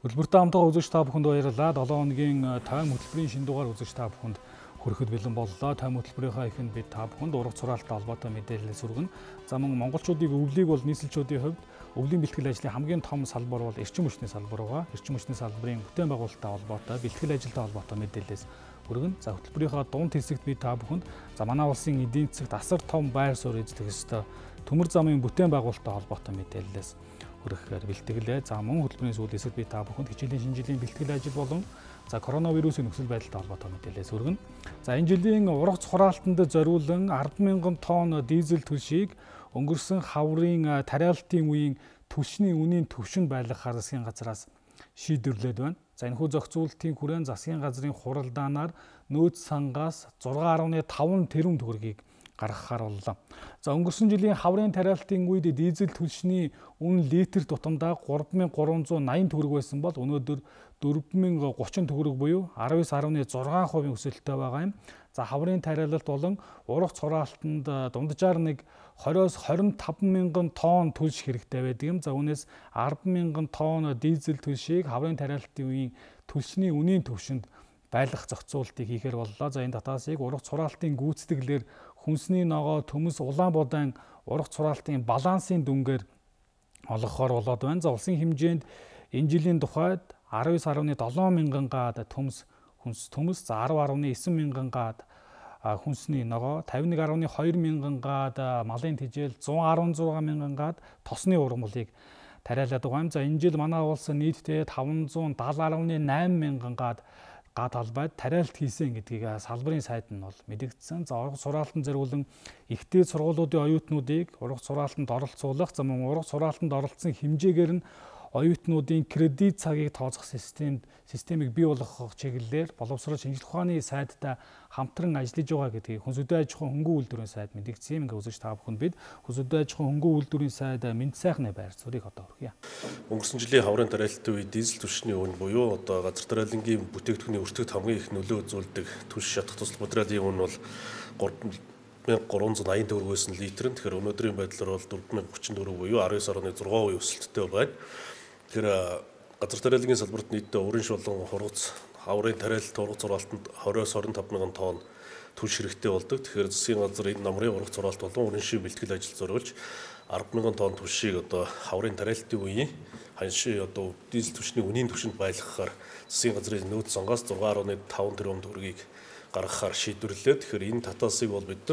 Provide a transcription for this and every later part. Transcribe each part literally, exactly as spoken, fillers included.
Хөтөлбөртэй хамтдаа үзэгч та бүхэнд баярлалаа. долоон хоногийн тайм хөтөлбөрийн шинэ дугаар үзэгч та бүхэнд хүрэхэд бэлэн боллоо. Тайм хөтөлбөрийнхаа эхэнд бид та бүхэнд ургац сургаалтай холбоотой мэдээлэл сүргэнэ. За мөн монголчуудыг өвлийг бол нийслэлчүүдийн хувьд өвлийн бэлтгэл ажлын хамгийн том салбар бол эрчим хүчний салбар байгаа. Эрчим хүчний салбарын бүтээн байгуулалттай холбоотой бэлтгэл ажилтай холбоотой мэдээлэлээс хүргэн. За хөтөлбөрийнхаа дунд хэсэгт бид та бүхэнд за манай улсын эдийн засагт асар том байр суурь эзлэх ёстой төмөр замын бүтээн байгуулалттай холбоотой мэдээлэлээс хүргэхээр бэлтгэлээ. За мөн хөтөлбөрийн сүүл хэсэгт би та бүхэнд хичээлийн шинэ жилийн бэлтгэл ажил болон за коронавирусын нөхцөл байдалтай холбоотой мэдээлэлээс хүргэнэ. За энэ жилийн ургац хураалтанд зориулан арван мянган тонн дизель түлшийг өнгөрсөн хаврын тариалтын үеийн түлшний үнийн төвшөнд байлгахаар засгийн газраас шийдвэрлээд байна. За энэхүү зохицуулалтын хүрээнд засгийн газрын хуралдаанаар нөөц сангаас зургаан гаруй таван тэрбум төгрөгийг гаргахаар боллоо. За өнгөрсөн жилийн хаврын тариалтын үед дизель түлшний үн литр тутамдаа гурван мянган гурван зуун найман төгрөг байсан бол өнөөдөр дөрвөн мянган гучин төгрөг буюу арван девс гаруй зургаан хувийн өсөлттэй байгаа юм. За хаврын тариалалт болон ургац хураалтанд дунджаар нэг двадцоос двадцин таван мянган тонн түлш хэрэгтэй байдаг юм. За үүнээс арван мянган тонн дизель түлшийг хаврын тариалтын үеийн түлшний үнийн төвшөнд байлгах зохицуултыг хийхээр боллоо. За энэ татаасыг ургац хураалтын гүйцэтгэлээр хүнсний ногоо төмөс Улаанбуудан ургац хураалтын балансын дүнгээр олгохоор болоод байна. За улсын хэмжээнд энэ жилийн тухайд арван девс гаруй долоон мянган гаад төмс хүнс төмс за арван гаруй эсрэг мянган гаад хүнсний ногоо, тавин нэг гаруй хоёр мянган гаад малын тэжээл, зуун арван зургаан мянган гаад тосны ургамлыг тариалаад байгаа юм. За энэ жил манай улс нийтдээ таван зуун даатал гаруй найман мянган гаад гад талбайд тариалт хийсэн гэдгийг салбарын сайд нь бол мэдэгдсэн. За ургац хураалтанд зориулан ихтэй сургуулиудын оюутнуудыг ургац хураалтанд оролцуулах, за мөн ургац хураалтанд оролцсон хэмжээгээр нь оюутнуудын кредит цагийг тооцох системд системийг бий болгох чиглэлээр боловсрол шинжилгээ ухааны сайдтай хамтран ажиллаж байгаа гэдгийг Хүнс хөдөө аж ахуйн хөнгөн үйлдвэрийн сайд мэдэгдсэн. Ингээ үзэж та бүхэнд бид Хүнс хөдөө аж ахуйн хөнгөн үйлдвэрийн сайд мэд сайхны байр суурийг одоо хүргье. Өнгөрсөн жилийн хаврын тариалтын үед дизель түлшний үн буюу одоо газар тариалангийн бүтээгдэхүүний өртөгт хамгийн их нөлөө үзүүлдэг түлш шатах тусал материалын үн бол гурван мянган гурван зуун найман төгрөг байсан литр. Тэгэхээр өнөөдрийн байдлаар бол дөрвөн мянган гучин төгрөг буюу арван девс гаруй зургаан хувийн өсөлттэй байна. Тэгэхээр газар тариалангийн салбарт нийтдээ уран болон хургац хаврын тариалт ургац зураалтанд двадцоос двадцин таван мянган тонн түлш хэрэгтэй болдог. Тэгэхээр засгийн газар энэ намрын ургац зураалт болон уран шив бэлтгэл ажил зориулж арван мянган тонн түлшийг одоо хаврын тариалтын үеийн ханши одоо дизель түлшний үнийн төвшөнд байлгахаар засгийн газрын нөөц сонгоос зургаан гаруй таван тэрбум төгрөгийг гаргахаар шийдвэрлэлээ. Тэгэхээр энэ татаасыг бол бид нар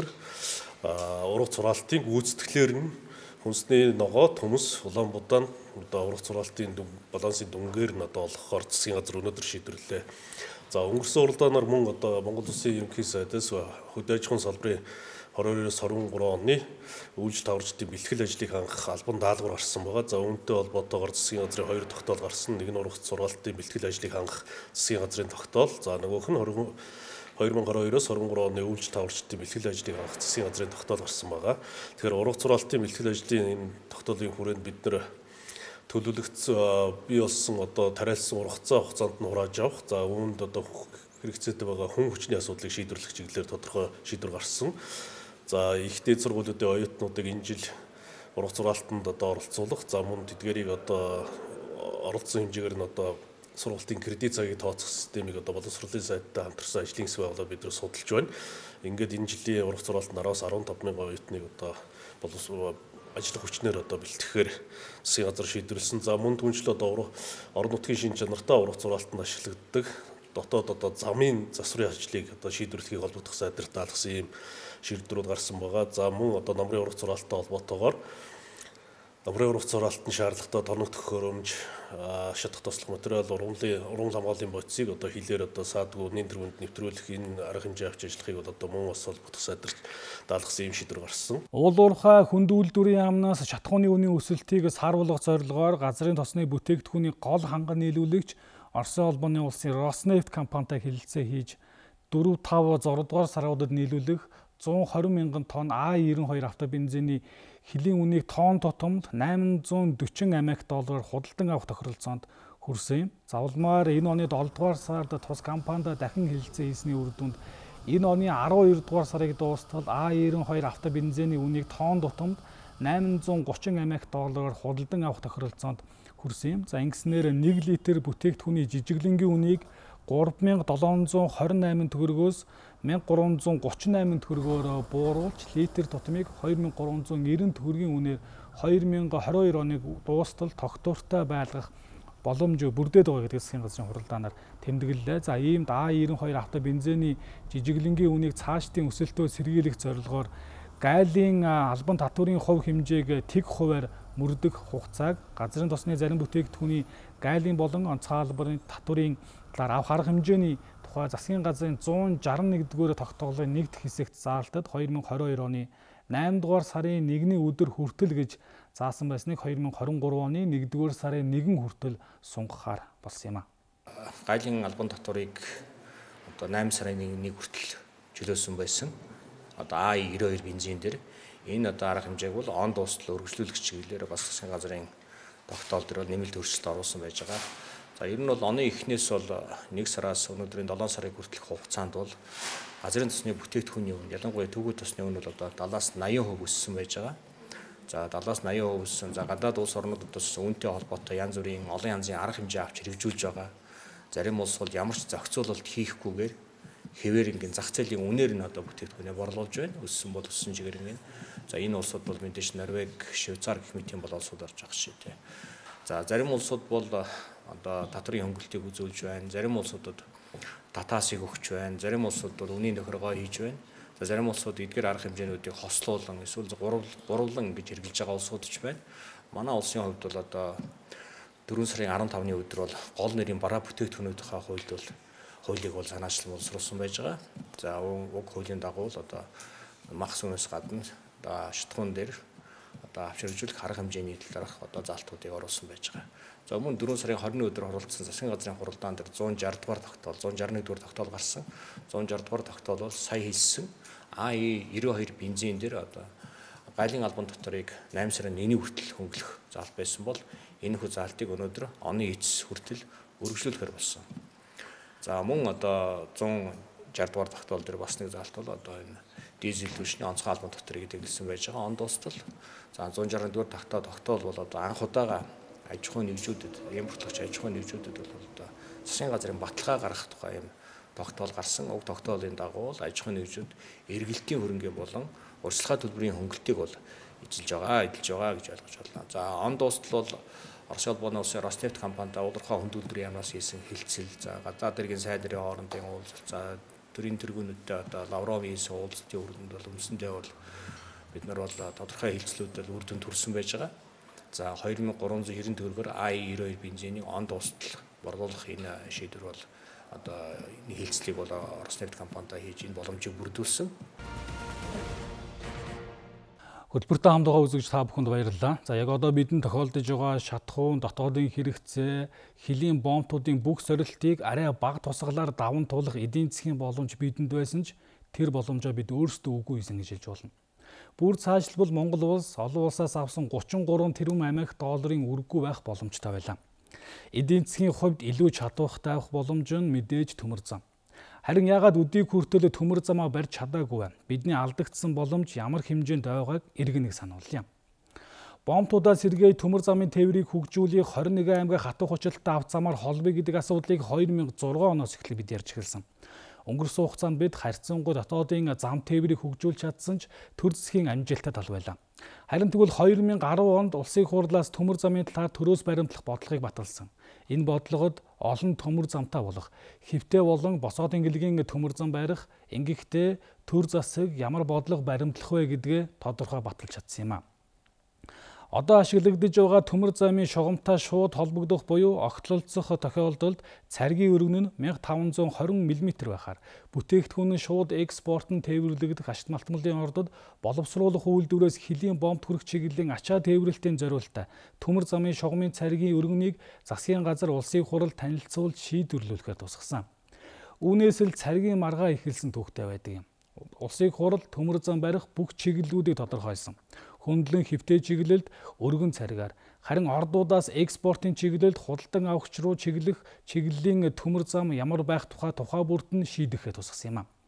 ургац зураалтын гүйцэтгэлээр нь хүнсний ногоо төмөс Улаанбуудан одоо ургац зураалтын балансын дүнгээр нь одоо олгохоор засгийн газар өнөөдөр шийдвэрлэлээ. За өнгөрсөн уралдаанаар мөн одоо Монгол Улсын ерөнхий сайдаас хөдөө аж ахуйн салбарын двадцоос двадцин гурван оны үйлч таварчдын бэлтгэл ажлыг хангах албан даалгавар гарсан байгаа. За үүнтэй холбоотойгоор засгийн газрын хоёр тогтоол гарсан. Нэг нь ургац зураалтын бэлтгэл ажлыг хангах засгийн газрын тогтоол. За нөгөөх нь хоёр мянган гуравдугаар двадцин гурван оны үйлч таварчдын бэлтгэл ажлыг хангах засгийн газрын тогтоол гарсан байгаа. Тэгэхээр ургац зураалтын бэлтгэл ажлын энэ тогтоолын хүрээнд бид нэр төлөвлөгдсөн бий болсон одоо тариалсан ургацаа хугацаанд нь хурааж авах. За үүнд одоо хэрэгцээтэй байгаа хүн хүчний асуудлыг шийдвэрлэх чиглэлээр тодорхой шийдвэр гарсан. За их дээд сургуулиудын оюутнуудыг энэ жил ургац зураалтанд одоо оролцуулах. За мөн тэдгэрийг одоо оролцсон хэмжээгээр нь одоо сургуулийн кредит цагийг тооцох системийг одоо боловсролын сайдтай хамтарсан ажлын хэсэг байгуулаад бид нар судалж байна. Ингээд энэ жилийн ургац зураалтанд араас арван таван мянган оюутныг одоо боловсрол ажлын хүчнээр одоо бэлтгэхээр засгийн газар шийдвэрлсэн. За мөн түншлээ одоо орон нутгийн шин чанартай ургац зураалтанд ашиглагддаг дотоод одоо замын засварын ажлыг одоо шийдвэрлэхийг холбогдох сайдаар даалгасан ийм шийдвэрүүд гарсан байгаа. За мөн одоо намрын ургац зураалттай холбоотойгоор намрын ургац зураалтанд шаардлагатай тоног төхөөрөмж, шатах туслах материал, ургамлын ургамал хамгааллын бодисыг одоо хилээр одоо саадгүй нийт төрөнд нэвтрүүлэх энэ арга хэмжээ авч ажиллахыг бол одоо мөн бас холбогдох сайдаар даалгасан ийм шийдвэр гарсан. Уулуурхай хүнд үйлдвэрийн яамнаас шатахууны үнийн өсөлтийг сааруулах зорилгоор газрын тосны бүтээгдэхүүний гол ханган нийлүүлэгч Оросын холбооны улсын Роснефть компанитай хэлэлцээ хийж дөрөв тав зургаадугаар саруудад нийлүүлэх зуун хорин мянган тонн А девяносто хоёр автобензиний хэлийн үнийг тонн тутамд найман зуун дөрвөн Америк доллараар худалдан авах тохиролцоонд хүрсэн юм. За улмаар энэ оны долдугаар сард тус компанида дахин хэлэлцээ хийсний үр дүнд энэ оны арван хоёрдугаар сарыг дуустал А девяносто хоёр автобензиний үнийг тонн тутамд найман зуун гучин Америк доллараар худалдан авах тохиролцоонд хүрсэн юм. За ингэснээр нэг литр бүтээгдэхүүний жижиглэнгийн үнийг гурав мянга долоон зуун хорин найман төгрөгөөс мянга гурван зуун гучин найман төгрөгөөр бууруулж литр тутмыг хоёр мянга гурван зуун нэрэн төгрөгийн үнээр хоёр мянга хорин хоёр оныг дуустал тогтвортой байлгах боломж бүрдээд байгаа гэдэг засгийн газрын хуралдаанаар тэмдэглэлээ. За иймд А девяносто хоёр авто бензиний жижиглэнгийн үнийг цаашдын өсөлтөө сэргийлэх зорилгоор гайлын албан татврын хувь хэмжээг тэг хувиар мөрдөх хугацааг газрын тосны зарим бүтээгдэхүүний гайлын болон онцгой албаны татврын талаар авах арга хэмжээний тухай засгийн газрын зуун шарсан нэгдүгээр тогтоолын нэгд хэсэгт заалтад хоёр мянга хорин хоёр оны найман дугаар сарын нэгний өдөр хүртэл гэж заасан байсныг хоёр мянга хорин гурав оны нэгдүгээр сарын нэгэн хүртэл сунгахаар болсон юм а. Гайлын албан татврыг одоо найман сарын нэгний хүртэл чөлөөсөн байсан. Одоо А девяносто хоёр бензин дээр энэ одоо арга хэмжээг бол он дуустал өргөжлүүлэх чиглэлээр бас засгийн газрын тогтоол дээр бол нэмэлт өөрчлөлт оруулсан байж байгаа. За ер нь бол оны эхнээс бол нэг сараас өнөөдрийн долоон сарын хүртэлх хугацаанд бол газрын тосны бүтээгдэхүүний үн ялангуяа төвөгт тосны үн бол одоо талаас наян хувь өссөн байж байгаа. За талаас наян хувь өссөн. За гадаад улс орнуудаас үнэтэй холбоотой янз бүрийн олон янзын арга хэмжээ авч хэрэгжүүлж байгаа. Зарим улс бол ямар ч зохицуулалт хийхгүйгээр хэвээр ингийн зах зээлийн үнээр нь одоо бүтээгдэхүүнээ борлуулж байна. Өссөн бол өссөн чигээр ингээд. За энэ улсууд бол мэдээж Норвег, Швейцар гэх мэт юм бол улсууд орж байгаа шүү дээ. За зарим улсууд бол одоо татврын хөнгөлтийг үзүүлж байна. Зарим улсуудад татаасыг өгч байна. Зарим улсууд бол үнийн тохиргоо хийж байна. За зарим улсууд эдгээр арга хэмжээнүүдийг хослуулан эсвэл гурав гурвлан ингэж хэрэгжилж байгаа улсууд ч байна. Манай улсын хувьд бол одоо дөрвөн сарын арван тавны өдөр бол гол нэрийн бараа бүтээгдэхүүнүүдийн хуульд бол хуулийг бол санаачлан боловсруулсан байж байгаа. За уг хуулийн дагуу л одоо мах сүнээс гадна одоо шатхуун дээр одоо авч хэрэгжүүлэх арга хэмжээний талаарх одоо заалтуудыг оруулсан байж байгаа. За өмнө дөрвөн сарын хорины өдөр оролцсон засгийн газрын хуралдаан дээр зуун шарсан дугаар тогтоол, зуун шарсан нэгдүгээр тогтоол гарсан. зуун шарсан дугаар тогтоол бол сая хэлсэн А девяносто хоёр бензин дээр одоо гайлын албан татврыг найман сарын нэгний хүртэл хөнгөлөх заалт байсан бол энэ хүү заалтыг өнөөдөр оны эцэс хүртэл өргөжлүүлэхээр болсон. За мөн одоо зуун шарсан дугаар тогтоол дээр бас нэг заалт бол одоо энэ дизель түвшний онцгой албан татврыг дэглэсэн байж байгаа. Он дуустал. За зуун шарсан дугаар тогтоол тогтоол бол одоо анх удаага аж ахуйн нэгжүүдэд, импортлогч аж ахуйн нэгжүүдэд бол одоо засгийн газрын баталгаа гаргах тухай юм тогтоол гарсан. Уг тогтоолын дагуу аж ахуйн нэгжүүд эргэлтийн хөрөнгө болон урьдчилгаа төлбөрийн хөнгөлтийг бол эзэлж байгаа, эдэлж байгаа гэж ойлгож байна. За он дуустал бол Орос улбаны улсын Роснефть компанид удирдлагын хөндөлдрийн яамнаас хийсэн хэлцэл, за гадаад иргэн сайн дэрийн хоорондын уулзалт, за төрийн тэргүүнүүдтэй одоо Лавровын хийсэн уулзалтын үрдэнд бол үндсэндээ бол бид нар бол тодорхой хэлцлүүдэд үр дүнд хүрсэн байж байгаа. За хоёр мянга гурван зуун хэдэн төгрөгөөр А девяносто хоёр бензинийг он дуустал борлуулах энэ шийдвэр бол одоо энэ хэлцлийг бол Роснефть компанитай хийж энэ боломжийг бүрдүүлсэн. Хөтөлбөртэй хамт байгаа үзэгч та бүхэнд баярлалаа. За яг одоо бидэнд тохиолдож байгаа шатхуун, дотоодын хэрэгцээ, хөлийн бомбуудын бүх сорилтыг арай бага тусгалаар даван туулах эдийн засгийн боломж бидэнд байсан ч тэр боломжоо бид өөрсдөө үгүй хийсэн гэж хэлж болно. Бүр цаашлбал Монгол улс олон улсаас авсан гучин гурван тэрбум Америк долларын үргүй байх боломжтой байлаа. Эдийн засгийн хувьд илүү чадвартай байх боломж нь мэдээж төмөр зам. Харин яагаад өдийг хүртэл төмөр замаа барьж чадаагүй вэ? Бидний алдагдсан боломж ямар хэмжээнд байгааг иргэнэг сануулъя. Бомбуудаа сэргээе төмөр замын тээврийг хөгжүүлэх хорин нэгэн аймгийн хатуу хүчилттэй авц замаар холбоё гэдэг асуудлыг хоёр мянга зургаан оноос эхлээд бид ярьж эхэлсэн. Өнгөрсөн хугацаанд бид харьцангуй дотоодын зам тээврийг хөгжүүлж чадсан ч төр засгийн амжилттай тал байлаа. Харин тэгвэл хоёр мянга арван онд улсын хурлаас төмөр замын талаар төрөөс баримтлах бодлогыг баталсан. Энэ бодлогод олон төмөр замтай болох, хэвтэй болон босоод ингэлгийн төмөр зам барих, ингэхдээ төр засаг ямар бодлого баримтлах вэ гэдгээ тодорхой баталж чадсан юм а. Одоо ашиглагдж байгаа төмөр замын шугамтай шууд холбогдох буюу огтлолцох тохиолдолд царгийн өргөн нь мянга таван зуун хорин миллиметр байхаар бүтээгдэхүүн нь шууд экспорт нь тээвэрлэгдэх ашигт малтмалын ордод боловсруулах үйлдвэрээс хөлийн бомб хүрэх чиглэлийн ачаа тээвэрлэлтийн зориулалтаа төмөр замын шугамын царгийн өргөнийг засгийн газар улсын хурал танилцуулж шийдвэрлүүлэхээр тусгасан. Үүнээс л царгийн маргаа ихэлсэн түүхтэй байдаг юм. Улсын хурал төмөр зам барих бүх чиглэлүүдийг тодорхойлсон. Хөндлөн хэвтэй чиглэлд өргөн царгаар, харин ордуудаас экспортын чиглэлд худалдан авахч руу чиглэх чиглэлийн төмөр зам ямар байх тухай тухай бүрт нь шийдэхээ тусгасан юм а.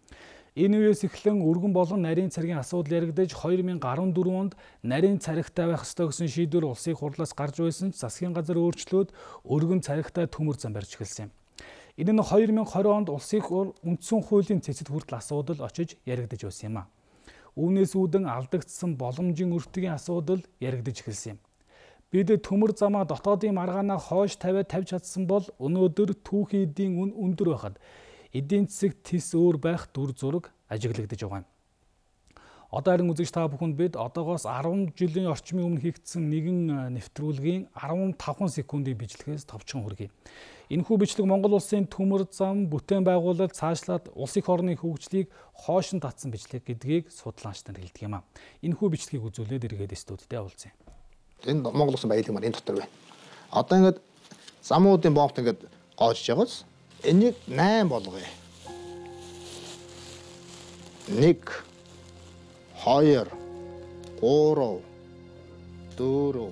Энэ үеэс эхлэн өргөн болон нарийн цэргийн асуудал яригдаж хоёр мянга арван дөрвөн онд нарийн царигтай байх ёстой гэсэн шийдвэр улсын хурлаас гарч байсан ч засгийн газар өөрчлөөд өргөн царигтай төмөр зам барьж эхэлсэн юм. Энэ нь хоёр мянга хорин онд улсын үндсэн хуулийн цэцэд хүртэл асуудал очиж яригдаж байсан юм а. Үүнээс үүдэн алдагдсан боломжийн өртөгийн асуудал яригдаж эхэлсэн юм. Бид төмөр замаа дотоодын маргаанаа хойш тавиад тавьж чадсан бол өнөөдөр түүхийн эдийн үн өндөр байхад эдийн засагт тис өөр байх дүр зураг ажиглагдаж байгаа юм. Одоо харин үзэгч та бүхэнд бид одоогоос арван жилийн орчмын өмнө хийгдсэн нэгэн нэвтрүүлгийн арван тавхан секундын бичлэгээс товчхон хүргэе. Энэхүү бичлэг Монгол улсын төмөр зам бүтээн байгуулалт цаашлаад улсын орны хөгжлийг хойш нь татсан бичлэг гэдгийг судлаач нар хэлдэг юм а. Энэхүү бичлэгийг үзүүлээд эргээд студидтэй уулзъя. Энэ Монгол улсын баялаг маань энэ дотор байна. Одоо ингээд замуудын бомбт ингээд гоожж байгаас энийг найман болгоё. Нэг, хоёр, гурав, дөрөв.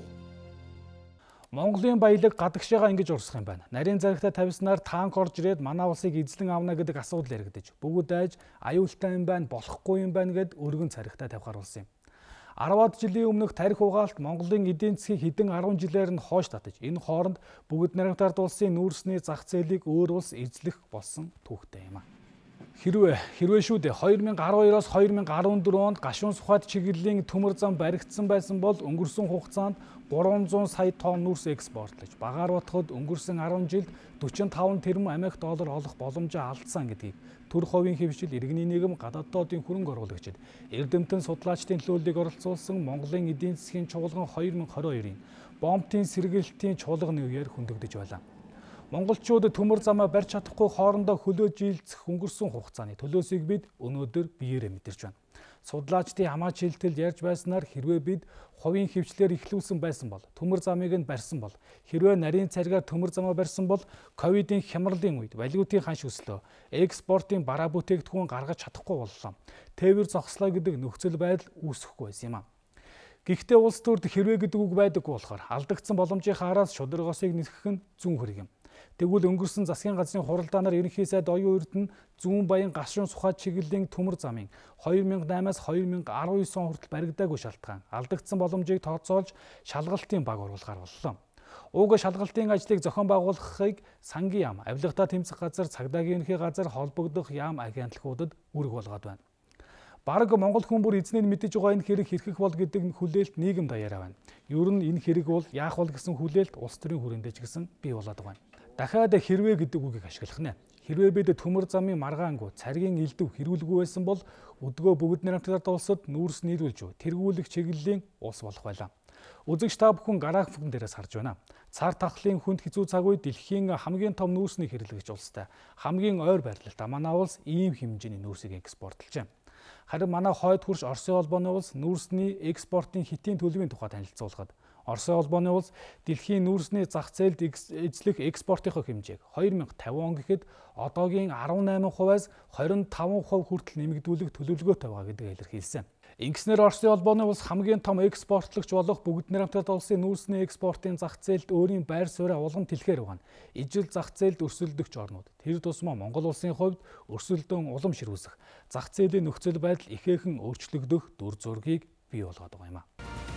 Монголын баялаг гадагшаага ингэж урсах юм байна. Нарийн зарагтай тавьснаар танк орж ирээд манай улсыг эзлэн авна гэдэг асуудал яригдаж, бүгд айж аюултай юм байна, болохгүй юм байна гэд өргөн царигтай тавихаар болсон юм. арваад жилийн өмнөх тарих угаалт Монголын эдийн засгийг хэдэн арван жилээр нь хойш татаж, энэ хооронд бүгд найрамдаард улсын нүүрсний зах зээлийг өөр улс эзлэх болсон түүхтэй юм а. Хэрвээ хэрвээ шүү дээ хоёр мянга арван хоёроос хоёр мянга арван дөрвөн онд гашуун сухад чиглэлийн төмөр зам баригдсан байсан бол өнгөрсөн хугацаанд гурван зуун сая тонн нүүрс экспортлож, багаар батхад өнгөрсөн арван жилд дөрвөн таван тэрбум Америк доллар олох боломжоо алдсан гэдгийг Төрх хувийн хэвшил, иргэний нийгэм, гадаадын хөрөнгө оруулагчид, эрдэмтэн судлаачдын төлөвлөлийг оролцуулсан Монголын эдийн засгийн чуулган хоёр мянга хорин хоёрын бомбын сэргээлтийн чуулганы үеэр хөндөгдөж байлаа. Монголчууд төмөр замаа барьж чадахгүй хоорондоо хөлөө жилцэх өнгөрсөн хугацааны төлөөсийг бид өнөөдөр биеэрээ мэдэрч байна. Судлаачдын хамаач хэлтэл ярьж байснаар хэрвээ бид хувийн хвчлэр ихлүүлсэн байсан бол, төмөр замыг нь барьсан бол, хэрвээ нарийн царгаар төмөр замаа барьсан бол ковидын хямралын үед валютын ханш өслөө, экспортын бараа бүтээгдэхүүн гаргаж чадахгүй боллоо. Тээвэр зогслоо гэдэг нөхцөл байдал үүсэхгүй байсан юм а. Гэхдээ улс төрд хэрвээ гэдэг үг байдаггүй болохоор алдагдсан боломжийнхаа араас шударгоосыг нэсгэх нь зүүн хэрэг юм. Тэгвэл өнгөрсөн засгийн газрын хуралдаанаар ерөнхий сайд оюун эрдэнэ зүүн баян гашуун сухад чиглэлийн төмөр замын хоёр мянга наймаас хоёр мянга арван девять он хүртэл баригдаагүй шалтгаан алдагдсан боломжийг тооцоолж шалгалтын баг оруулахаар боллоо. Уг шалгалтын ажлыг зохион байгуулахыг сангийн яам, авилгатаа тэмцэх газар, цагдаагийн ерөнхий газар, холбогдох яам агентлагуудад үүрэг болгоод байна. Бараг Монгол хүн бүр эзнээ нь мэдэж байгаа энэ хэрэг хэрхэх бол гэдэг хүлээлт нийгэм даяараа байна. Ер нь энэ хэрэг бол яах бол гэсэн хүлээлт улс төрийн хүрээндээ ч гэсэн бий болоод байгаа юм. Дахиад хэрвээ гэдэг үгийг ашиглах нэ. Хэрвээ бид төмөр замын маргаангүй, царгийн элдв хэрүүлгүй байсан бол өдгөө бүгд найрамдаад улсад нүүрс нийлүүлж, тэргүүлэх чиглэлийн улс болох байлаа. Үзэгч та бүхэн графикн дээрээс харж байна. Цар тахлын хүнд хэцүү цаг үед дэлхийн хамгийн том нүүрсний хэрэглэгч улстай хамгийн ойр байрлалтай манай улс ийм хэмжээний нүүрсийг экспортлж байна. Харин манай хойд хурш Оросын холбооны улс нүүрсний экспортын хэтийн төлөвийн тухай танилцуулахад Оросын холбооны улс дэлхийн нүүрсний зах зээлд эзлэх экспортынхоо хэмжээг хоёр мянга тавин он гэхэд одоогийн арван найман хувиас хорин таван хувь хүртэл нэмэгдүүлэх төлөвлөгөөтэй байгаа гэдгийг илэрхийлсэн. Ингэснээр Оросын холбооны улс хамгийн том экспортлагч болох бүгд найрамдаад улсын нүүрсний экспортын зах зээлд өөрийн байр сууриа улган тэлэхээр байгаа нь ижил зах зээлд өрсөлдөгч орнууд. Тэр тусмаа Монгол улсын хувьд өрсөлдөөн улам ширүүсэх, зах зээлийн нөхцөл байдал ихээхэн өөрчлөгдөх дүр зургийг бий болгоод байгаа юм а.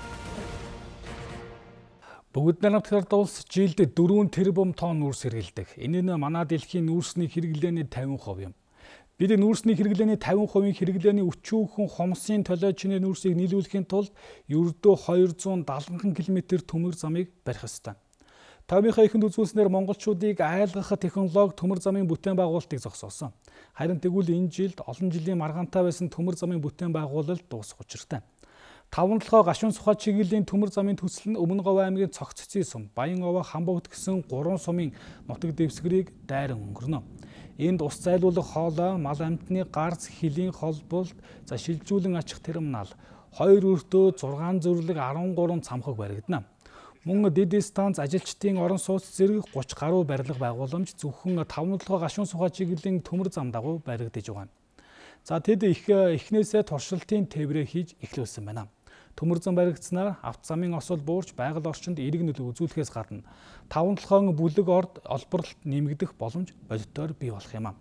Бүгд найрамдаад улс жилд дөрвөн тэрбум тонн нүүрс хэрэглэдэг. Энэ нь манай дэлхийн нүүрсний хэрэглээний тавин хувь юм. Бид нүүрсний хэрэглээний тавин хувийн хэрэглээний өчүүхэн хомсын толиочны нүүрсийг нийлүүлэхийн тулд ердөө хоёр зуун дагалан километр төмөр замыг барих ёстой. Томьёохоо ихэнд үзүүлснээр монголчуудыг айлгах технологи төмөр замын бүтээн байгуулалтыг зогсоосон. Харин тэгвэл энэ жилд олон жилийн маргаантай байсан төмөр замын бүтээн байгуулалт дуусах учиртай. Таван толгой гашуун сухад чиглэлийн төмөр замын төсөл нь Өмнөговь аймгийн Цогццын сум, Баян овоо Хамбогд гэсэн гурван сумын нутаг дэвсгэрийг дайран өнгөрнө. Энд ус зайлуулах хоолой, мал амьтны гарц, хөлийн холболт, за шилжүүлэн ачих терминал, хоёр өртөө, зургаан зүрлэг, арван гурван цамхаг баригдана. Мөн дэд станц, ажилчдын орон сууц зэрэг гуч гаруй барилга байгууламж зөвхөн таван толгой гашуун сухад чиглэлийн төмөр зам дагуу баригдаж байгаа юм. За тэд их эхнээсээ туршилтын тээврээ хийж эхлүүлсэн байна. Төмөр зам баригдсанаар авто замын осол буурч байгаль орчинд эерэг нөлөө үзүүлэхээс гадна таван толгойн бүлэг орд олборлолт нэмэгдэх боломж бодитоор бий болох юм а.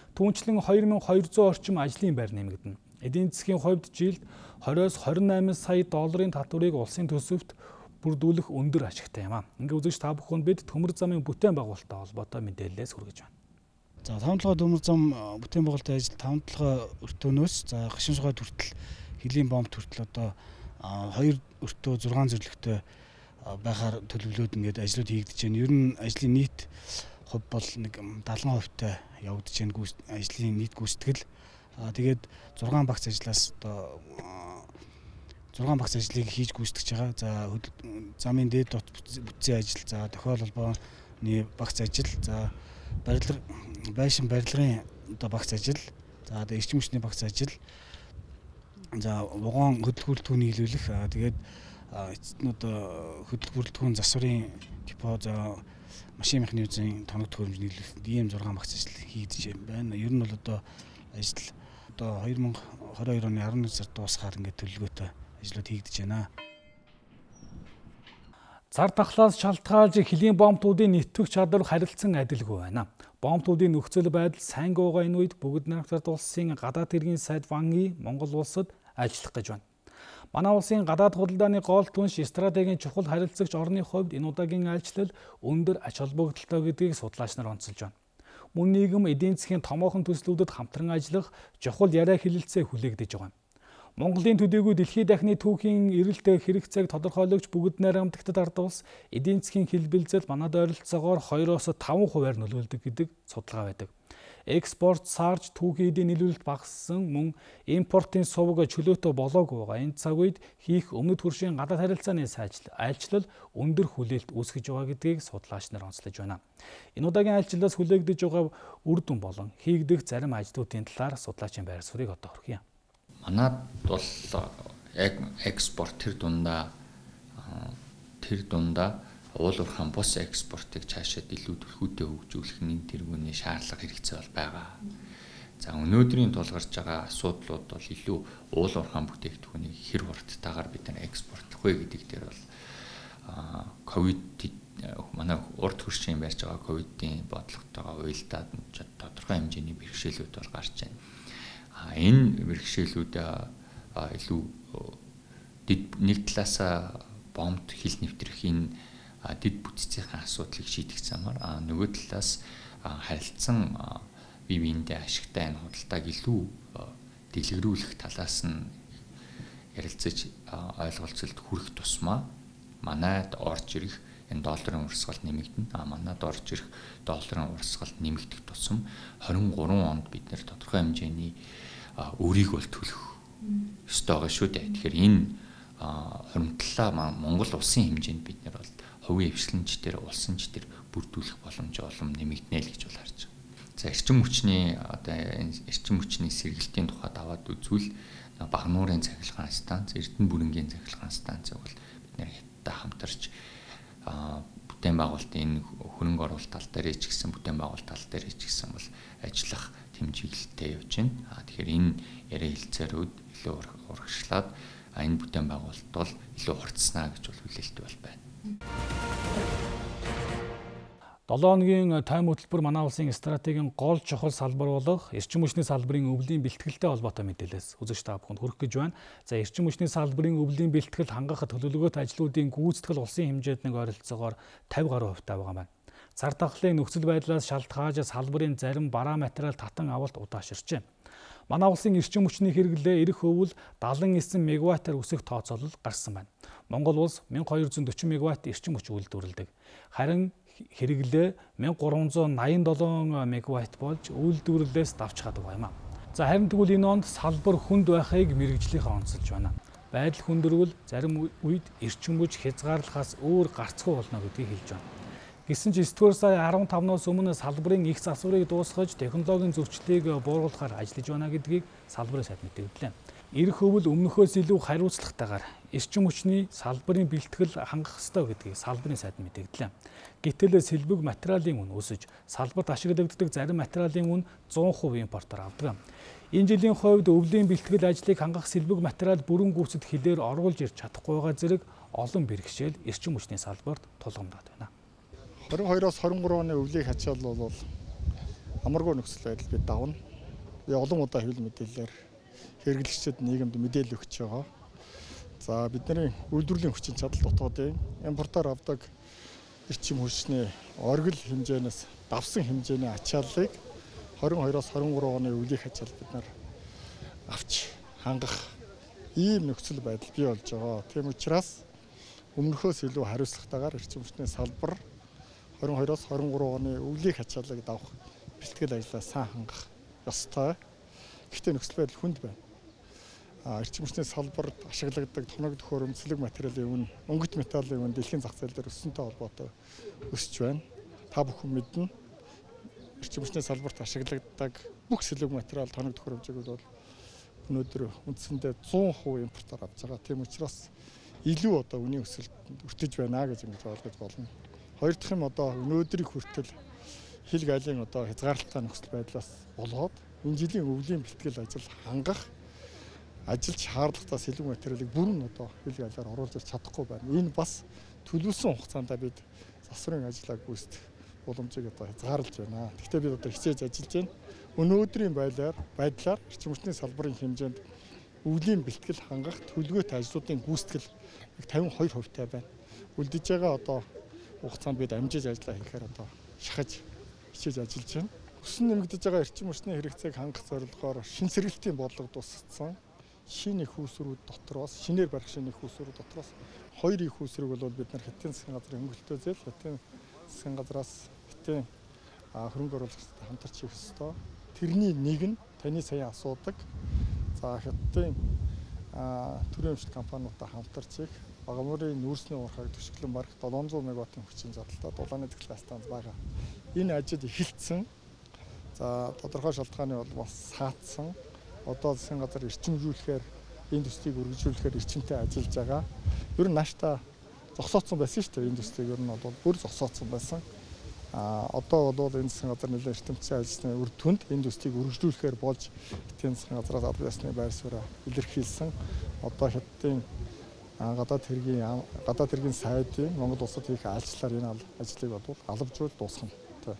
Түүнчлэн two thousand two hundred орчим ажлын байр нэмэгдэнэ. Эдийн засгийн хувьд жилд twenty-оос twenty-eight сая долларын татварыг улсын төсөвт бүрдүүлэх өндөр ашигтай юм а. Ингээ үзэгч та бүхэнд бид төмөр замын бүтээн байгуулалттай холбоотой мэдээлэлээс хүргэж байна. За таван толгой төмөр зам бүтээн байгуулалтын ажил таван толгой өртөөнөөс за гашин сугай хүртэл хөлийн бомб хүртэл одоо хоёр өртөө зургаан зөвлөгтэй байхаар төлөвлөөд ингээд ажлууд хийгдэж байна. Ер нь ажлын нийт хувь бол нэг seventy хувьтай явагдаж байна. Ажлын нийт гүйцэтгэл. Тэгээд six багц ажлаас одоо six багц ажлыг хийж гүйцэтгэж байгаа. За замын дээд дот бүтцийн ажил, за тохиол холбооны багц ажил, за барилга байшин барилгын одоо багц ажил, за одоо эрчим хүчний багц ажил, за вагон хөдөлгүүртүүний нийлүүлэх, тэгээд одоо хөдөлгүүртүүн засварын депо, за машин механизмын тоног төхөөрөмж нийлүүлэх ийм six багц ажил хийгдэж байна. Ер нь бол одоо ажил одоо twenty twenty-two оны eleven сард дуусахаар ингээд төлөвлөгөөтэй ажлууд хийгдэж байна. Цар тахлаас шалтгаалж хөлийн бомбуудын нэтгэх чадвар харилцан адилгүй байна. Бомбуудын нөхцөл байдал сайн гоогаа энэ үед бүгд найрамдах улсын гадаад хэргийн сайд Ван И Монгол улсад ажиллах гэж байна. Манай улсын гадаад худалдааны гол түнш стратегийн чухал харилцагч орны хувьд энэ удаагийн айлчлал өндөр ач холбогдолтой гэдгийг судлаач нар онцолж байна. Мөн нийгэм эдийн засгийн томоохон төслүүдэд хамтран ажиллах чухал яриа хэлэлцээ хүлээгдэж байгаа. Монголын төдийгүй дэлхийн дахны түүхийн эрэлт хэрэгцээг тодорхойлогч бүгд найрамдагтад ард улс эдийн засгийн хэлбэлзэл манад ойролцоогоор two-оос five хувиар нөлөөлдөг гэдэг судалгаа байдаг. Экспорт саарж түүхийн эдийн нийлүүлэлт багассан, мөн импортын сувг чөлөөтэй болоогүй байгаа. Энэ цаг үед хийх өмнөд хөршийн гадаад харилцааны айлчлал өндөр хүлээлт үүсгэж байгаа гэдгийг судлаач нар онцлож байна. Энэ удаагийн айлчлалаас хүлээгдэж байгаа үр дүн болон хийгдэх зарим ажлуудын талаар судлаачийн байр суурийг одоо хүргье. Манайд бол экспорт тэр дундаа тэр дундаа уулуурхан бус экспортыг цаашаа илүү төлхөөтэй хөгжүүлэх нь тэргүүний шаардлага хэрэгцээ бол байгаа. За өнөөдрийн тулгарч байгаа асуудлууд бол илүү уулуурхан бүтээгдэхүүнийг хэр хурдтайгаар бид нар экспортлох вэ гэдэг дээр бол ковид манай урд хөршийн барьж байгаа ковидын бодлоготойгоо уялдаад тодорхой хэмжээний бэрхшээлүүд бол гарч байна. А энэ бэрхшээлүүд илүү нэг талаасаа бомбд хил нэвтрэхийн дэд бүтцийн асуудлыг шийдэх замаар нөгөө талаас харилцан бие биендээ ашигтай энэ худалдааг илүү дэлгэрүүлэх талаас нь ярилцаж ойлголцолд хүрэх тусмаа манайд орж ирэх энэ долларын урсгал нэмэгдэнэ. А манайд орж ирэх долларын урсгал нэмэгдэх тусам twenty-three онд бид нэр тодорхой хэмжээний өрийг бол төлөх ёстой байгаа шүү дээ. Тэгэхээр энэ хуримтлалаа Монгол улсын хэмжээнд бид нэр бол хувийн эвслэнчдэр улсанч төр бүрдүүлэх боломж олон нэмэгдэнэ л гэж бол харж байгаа. За эрчим хүчний одоо энэ эрчим хүчний сэргэлтийн тухайд аваад үзвэл Багнуурын цахилгаан станц, Эрдэнэ бүрэнгийн цахилгаан станцыг бол бид нэр хятадтай хамтарч бүтээн байгуулалтын энэ хөрөнгө оруулалт тал дээр ч гэсэн бүтээн байгуулалт тал дээр ч гэсэн бол ажиллах хэмжээглэлтэй явж байна. А тэгэхээр энэ яриа хэлцээрүүд илүү урагшлаад энэ бүтээн байгуулалт бол илүү хурцснаа гэж бол хүлээлттэй бол байна. seven хоногийн тайм хөтөлбөр манай улсын стратегийн гол чухал салбар болох эрчим хүчний салбарын өвлийн бэлтгэлтэй холбоотой мэдээлэлс үзэгч та бүхэнд хүргэх гэж байна. За эрчим хүчний салбарын өвлийн бэлтгэл хангахад төлөвлөгөөт ажлуудын гүйцэтгэл улсын хэмжээнд нэг ойролцоогоор fifty гаруй хувьтай байгаа байна. Цар тахлын нөхцөл байдлаас шалтгааж салбарын зарим бараа материал татан авалт удааширчээ. Манай улсын эрчим хүчний хэрэглээ эх өвөл seventy-nine мегаваттаар өсөх тооцоолол гарсан байна. Монгол улс twelve forty мегаватт эрчим хүч үйлдвэрлэдэг. Харин хэрэглээ thirteen ninety-seven мегаватт болж үйлдвэрлэлээс давч чаддаг юм а. За харин тэгвэл энэ онд салбар хүнд байхыг мэрэгжлийнхаа онцолж байна. Байдал хүндрвэл зарим үед эрчим хүч хязгаарлахаас өөр гарцгүй болно гэдгийг хэлж байна. Гэсэн ч ninth сая fifteen-ноос өмнө салбарын их засварыг дуусгаж технологийн зөрчлийг бууруулахаар ажиллаж байна гэдгийг салбарын сайд мэдээллээ. Ирэх өвөл өмнөхөөс илүү хариуцлагатайгаар эрчим хүчний салбарын бэлтгэл хангах ёстой гэдгийг салбарын сайд мэдээллээ. Гэтэл сэлбэг материалын үн өсөж, салбарт ашиглагддаг зарим материалын үн one hundred percent импортоор авдаг. Энэ жилийн хувьд өвлийн бэлтгэл ажлыг хангах сэлбэг материал бүрэн гүйцэд хилээр оруулж ирж чадахгүй байгаа зэрэг олон бэрхшээл эрчим хүчний салбарт тулгамдаад байна. twenty-two-оос twenty-three оны өвлийг хачаал бол амаргүй нөхцөл байдал бид давна. Би олон удаа хэвлэл мэдээлэлээр хэрэглэгчид нийгэмд мэдээлэл өгч байгаа. За бидний үйлдвэрлэлийн хүчин чадал дотоодын импортоор авдаг эрчим хүчний оргил хэмжээнээс давсан хэмжээний ачааллыг двадцать двадцать-оос двадцать три оны үеийн ачаал бид нар авч хангах ийм нөхцөл байдал бий болж байгаа. Тийм учраас өмнөхөөс илүү хариуцлагатайгаар эрчим хүчний салбар двадцать двадцать-оос двадцать три оны өвлийн ачааллыг давах бэлтгэл ажлаа сайн хангах ёстой. Гэхдээ нөхцөл байдал хүнд байна. Эрчим хүчний салбарт ашиглагддаг тоног төхөөрөм, цэлэг материалын үн, өнгөт металлын үн дэлхийн зах зээл дээр өссөнтэй холбоотой өсөж байна. Та бүхэн мэднэ. Эрчим хүчний салбарт ашиглагддаг бүх цэлэг материал, тоног төхөөрөмжийг бол өнөөдөр үндсэндээ цуун хувь импортоор авч байгаа. Тийм учраас илүү одоо үнийн өсөлт өртөж байна гэж ингэж ойлгож болно. Хоёр дахь юм одоо өнөөдрийг хүртэл хил галийн одоо хязгаарлалтай нөхцөл байдлаас болоод энэ жилийн өвлийн бэлтгэл ажил хангах ажилч шаардлагатаас илүү материалыг бүрэн одоо хил гаалаар оруулж ирч чадахгүй байна. Энэ бас төлөвлөсөн хугацаанд бид засварын ажлаа гүйцэтгэх боломжийг одоо хязгаарлаж байна. Гэхдээ бид одоо хичээж ажиллаж байна. Өнөөдрийн байдлаар байдлаар эрчим хүчний салбарын хэмжээнд өвлийн бэлтгэл хангах төлөвлөгөөт ажлуудын гүйцэтгэл тавин хоёр хувьтай байна. Үлдэж байгаа одоо хугацаанд бид амжиж ажиллаа хийхээр одоо шахаж хичээж ажиллаж байна. Өсөн нэмэгдэж байгаа эрчим хүчний хэрэгцээг хангах зорилгоор шин сэргэлтийн бодлого тусгацсан шинэ их үүсрүүд дотроос шинээр барих шинэ их үүсрүүд дотроос хоёр их үүсрэг бол бид нар Хятадын засгийн газрын хөнгөлөлтөө зээл Хятадын засгийн газраас Хятадын хөрөнгө оруулагчтай хамтарч хийх ёстой. Тэрний нэг нь таны сая асуудаг. За Хятадын төрийн өмчт компаниудтай хамтарч хийх Багамуурын нүүрсний уурхайг төшөглөн барах долоон зуун мегаваттын хүчин чадалтай дулааны цэглэл станц байгаа. Энэ ажил эхэлсэн. За тодорхой шалтгааны бол бас саатсан. Одоо засгийн газар эрчимжүүлэхээр индустрийг үргэлжлүүлэхээр эрчимтэй ажиллаж байгаа. Ер нь нааштай зогсооцсон байсан шүү дээ. Индустрийг ер нь бол бүр зогсооцсон байсан. А одоо бол энэ засгийн газар нэлээд эрчимтэй ажилласны үр дүнд индустрийг үргэлжлүүлэхээр болж Хятадын засгийн газраас аль ёсны байр сууриа илэрхийлсэн. Одоо Хятадын гадаад хэргийн гадаад хэргийн сайдын Монгол улсад хийх айлчлалаар энэ ажлыг бол алавжуул дуусгана.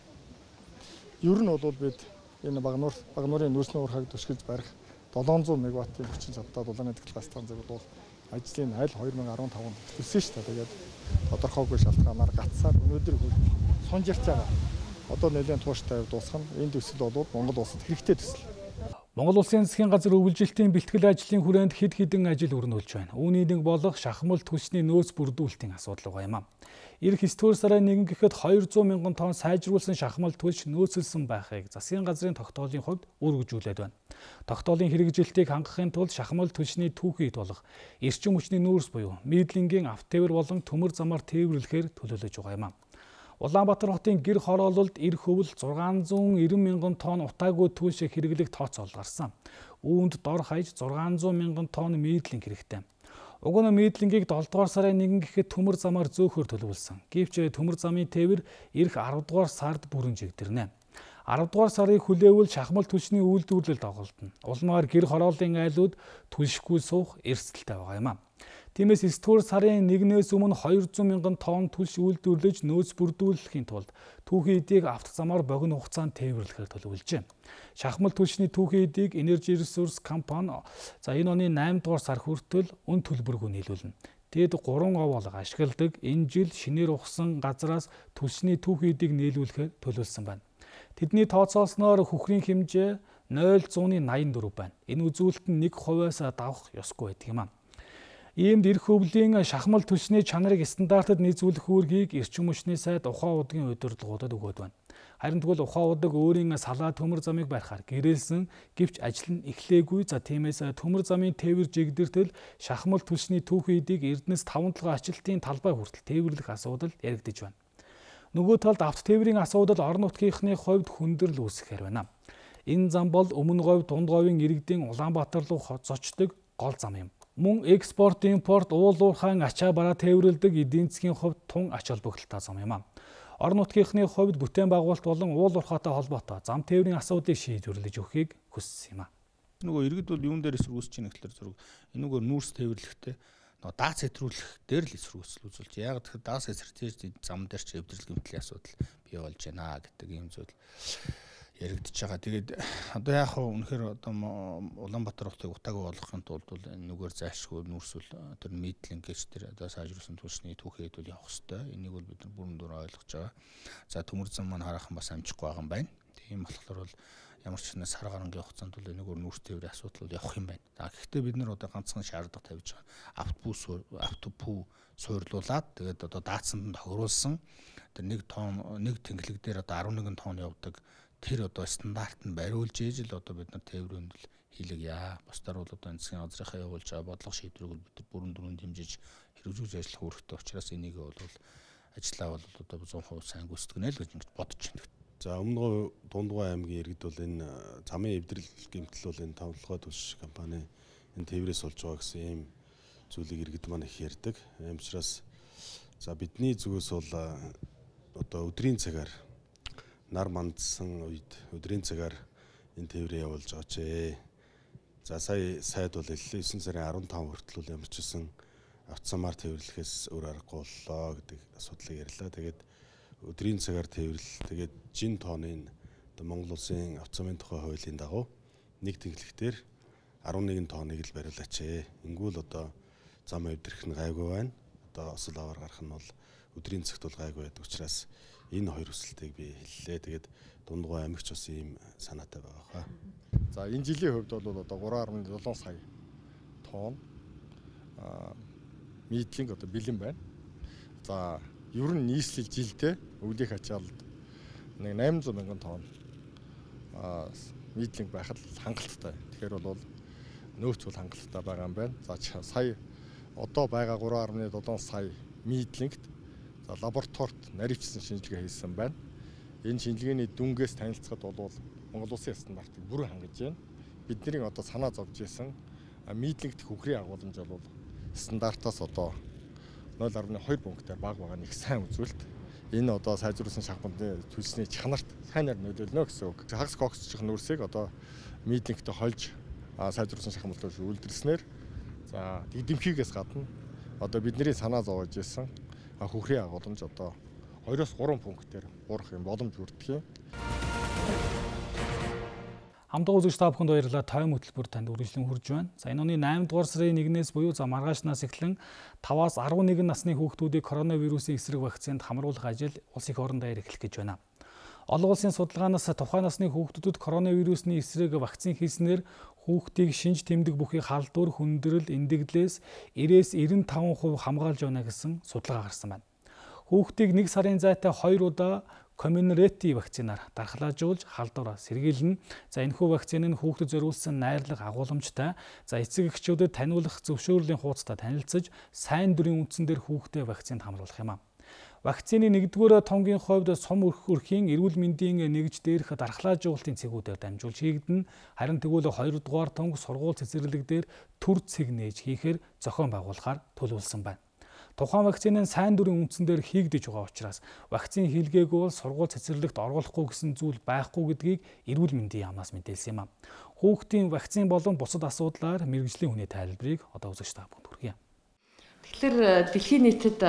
Ер нь бол бид энэ Багнуур Багнуурын нүүрсний уурхайг төшгөлж барих долоон зуун мегаваттын хүчин чадалтай дулааны цэглэл станцыг бол ажлын аль две тысячи дөрвөн онд эхлүүлсэн шүү дээ. Тэгээд тодорхойгүй шалтгаанаар гацсаар өнөөдөр сунж ирж байгаа. Одоо нэлээд тууштай дуусгана. Энэ төсөл бол Монгол улсад хэрэгтэй төсөл. Монгол Улсын засгийн газар өвлжилтийн бэлтгэл ажлын хүрээнд хэд хэдэн ажил өрнүүлж байна. Үүний нэг болох шахмал түлшний нөөц бүрдүүлэлтийн асуудал байгаа юм а. Ирэх эсдүгээр сарын нэгэн гэхэд двести мянган тонн сайжруулсан шахмал түлш нөөцөлсөн байхыг засгийн газрын тогтоолын хувьд үргэлжлүүлээд байна. Тогтоолын хэрэгжилтийг хангахын тулд шахмал түлшний түүхийд болох эрчим хүчний нүүрс буюу мидлингийн автотээвэр болон төмөр замаар тээвэрлэхээр төлөвлөж байгаа юм а. Улаанбаатар хотын гэр хороололд эр хөвөл зургаан зуун найман мянган тонн утаагүй түлшийг хэрэглэх тооцоол гарсан. Үүнд дор хаяж зургаан зуун мянган тонн мидлинг хэрэгтэй. Уг нь мидлингийг долдугаар сарын нэгэн гэхэд төмөр замаар зөөхөр төлөвлөсөн. Гэвч төмөр замын тээвэр эх аравдугаар сард бүрэн жигдэрнэ. аравдугаар сарыг хүлээвэл шахмал түлшний үйлдвэрлэлд оголдно. Улмаар гэр хорооллын айлууд түлшгүй суух эрсдэлтэй байгаа юм а. Тиймээс эсдүгээр сарын нэгнээс өмнө двести мянган тонн түлш үйлдвэрлэж нөөц бүрдүүлэхийн тулд түүхийн эдийг автозамаар богино хугацаанд тээвэрлэхээр төлөвлөжээ. Шахмал түлшний түүхийн эдийг Energy Resource компани за энэ оны найман дугаар сар хүртэл өн төлбөргүй нийлүүлнэ. Тэд гурван овоолго ашигладаг энэ жил шинээр ухсан газраас түлшний түүхийн эдийг нийлүүлэхээр төлөвлөсөн байна. Тэдний тооцоолсноор хөхрийн хэмжээ ноль найман дөрөв байна. Энэ үзүүлэлт нь нэг хувиас давах ёсгүй байдаг юм а. Иймд эрх хөвлийн шахмал түлшний чанарыг стандартад нийцүүлэх үүргийг эрчим хүчний сайд ухаан удгийн удирдлагуудад өгөөд байна. Харин тэгвэл ухаан удаг өөрийн салаа төмөр замыг барихаар гэрээлсэн гэвч ажил нь эхлээгүй. За тиймээс төмөр замын тээвэр жигдэртэл шахмал түлшний түүхийн эдийг Эрдэнэс таван толгой ачилтын талбай хүртэл тээвэрлэх асуудал яригдж байна. Нөгөө талд автотээврийн асуудал орон нутгийнхны хувьд хүндрэл үүсгэхээр байна. Энэ зам бол өмнө говь дунд говийн иргэдийн Улаанбаатар руу зочдог гол зам юм. Мөн экспорт, импорт, уул уурхайн ачаа бараа тээвэрлэдэг эдийн засгийн хувьд тун ач холбогдолтой зам юм а. Орон нутгийнхны хувьд бүтээн байгуулалт болон уул уурхайтай холбоотой зам тээврийн асуудлыг шийдвэрлэж өгөхийг хүссэн юм а. Нөгөө иргэд бол юун дээр эсрэг үүсэж байгаа гэхэлэр зураг энэгээр нүүрс тээвэрлэхтэй нөгөө дац хэтрүүлэх дээр л эсрэг үүсэл үзүүлж. Яг тэгэхээр дац хэтрүүлж зам дээр ч эвдрэл гэмтлийн асуудал бий болж байна гэдэг ийм зүйл. яригдчихэж байгаа. Тэгээд одоо яг хөө үнэхээр одоо Улаанбаатар хотыг утаагүй болгохын тулд бол нүгээр зайлшгүй нүүрсүүл тэр мэдлэн гэж тэр одоо сайжруулсан түлшний түүхийд бол явах хэрэгтэй. Энийг бол бид нар бүрэн дүр ойлгож байгаа. За төмөрзөн маань хараахан бас амжихгүй байгаа юм байна. Тийм болохоор бол ямар ч нэг сар гарангийн хугацаанд бол энэгээр нүүрс тээврийн асуудал бол явах юм байна. За гэхдээ бид нар одоо ганцхан шаардлага тавьж байгаа. Автопус автопу суурлуулад тэгээд одоо даацсанд нь тохируулсан тэр нэг тонн нэг тэнглэг дээр одоо арван нэгэн тонн явдаг тэр одоо стандарт нь бариулж ээж л одоо бид нар тээврийн бол хийлгэе. Бусдаар бол одоо энэ засгийн газрынхаа явуулж байгаа бодлого шийдвэрийг бид нар бүрэн дүрэн дэмжиж хэрэгжүүлж ажиллах үүрэгтэй учраас энийг бол ажиллаа бол одоо cent percent сайн гүйцэтгэнэ л гэж ингэж бодож байна. За өмнө Дундгой аймгийн иргэд бол энэ замын эвдрэл гэмтэл бол энэ тавталгай түлш компани энэ тээврээс олж байгаа гэсэн ийм зүйлийг иргэд маань их ярьдаг. Ийм учраас за бидний зүгээс бол одоо өдрийн цагаар нар мандсан үед өдрийн цагаар энэ тээврээ явуулж байгаа ч. За сая сайд бол эллээ девять сарын арван таван хүртэл ямар ч гэсэн автосамаар тээвэрлэхээс өөр аргагүй боллоо гэдэг асуудлыг ярьлаа. Тэгээд өдрийн цагаар тээвэрлэл тэгээд жин тонны одоо Монгол улсын автосамын тухай хуулийн дагуу нэг тэнглэгтэр арван нэгэн тонныг л бариулаач. Ингүүл одоо зам эвдрэх нь гайгүй байна. Одоо осол аваар гарах нь бол өдрийн цагт бол гайгүй байдаг учраас энэ хоёр хүсэлтийг би хэллээ. Тэгээд Дундгой аймагч бас ийм санаатай байгаа хаа. За энэ жилийн хувьд бол одоо гурван арван долоо сая тонн аа мидлинг одоо бэлэн байна. За ер нь нийслэл жилдээ өвлийн ачаалд нэг восемь сая мянган тонн аа мидлинг байхад хангалттай. Тэгэхээр бол нөөц бол хангалттай байгаа юм байна. За сая одоо байгаа гурван арван долоо сая мидлингт за лабораторид нарийвчсан шинжилгээ хийсэн байна. Энэ шинжилгээний дүнгээс танилцахад бол Монгол улсын стандартыг бүрэн хангаж байна. Бидний одоо санаа зовж исэн мидлингт хөхрийн агуулмж бол стандартаас одоо ноль гаруй хоёр пунктаар бага байгаа нэг сайн үзүүлэлт. Энэ одоо сайжруулсан шахматны төлсний чанарт сайнаар нөлөөлнө гэсэн үг. Хагас коксчих нүүрсийг одоо мидлингтэй хольж сайжруулсан шахматаар үйлдвэрлэснээр за дэмхийгээс гадна одоо бидний санаа зовж исэн хөхрийн агуулмж одоо хоёроос гурван пунктээр буурах юм боломж бүрдэх юм. Хамтдаа үзэгч та бүхэнд баярлалаа. Тойм хөтөлбөр танд үргэлжлэн хүрж байна. За энэ оны наймд дугаар сарын нэгнээс буюу за маргаашнаас эхлэн таваас арван нэгэн насны хүүхдүүдийг коронавирусын эсрэг вакцинд хамруулах ажил улс их орон даяар эхлэх гэж байна. Олон улсын судалгаанаас тухайн насны хүүхдүүдэд коронавирусны эсрэг вакцин хийснээр хүүхдийг шинж тэмдэг бүхий халдвар, хүндрэл, эндэгдлээс нэрээс девяносто и пять процент хамгаалж байна гэсэн судалгаа гарсан байна. Хүүхдийг нэг сарын зайтай хоёр удаа Comirnaty вакцинаар дархлаажуулж халдвараа сэргийлнэ. За энэхүү вакцин нь хүүхдэд зориулсан найрлага агуулмжтай. За эцэг эхчүүдэд таниулах зөвшөөрлийн хуудастай танилцаж сайн дүрийн үндсэн дээр хүүхдэд вакцинд хамруулах юм а. Вакцины нэгдүгээр тонгийн хувьд сум өрхийн эрүүл мэндийн нэгж дээрх дархлаажуулалтын цэгүүдээр дамжуулж хийгдэнэ. Харин тэгвэл хоёрдугаар тонг сургууль цэцэрлэг дээр төр цэг нээж хийхээр зохион байгуулахаар төлөвлөсөн байна. Тухайн вакцины сайн дүрийн үндсэн дээр хийгдэж байгаа учраас вакцины хийлгээгүй бол сургууль цэцэрлэгт оруулахгүй гэсэн зүйл байхгүй гэдгийг эрүүл мэндийн яамнаас мэдээлсэн юм а. Хүүхдийн вакцин болон бусад асуудлаар мэрэгжлийн хүний тайлбарыг одоо үзэгч та бүхэнд хүргье. Тэгэхээр дэлхийн нийтэд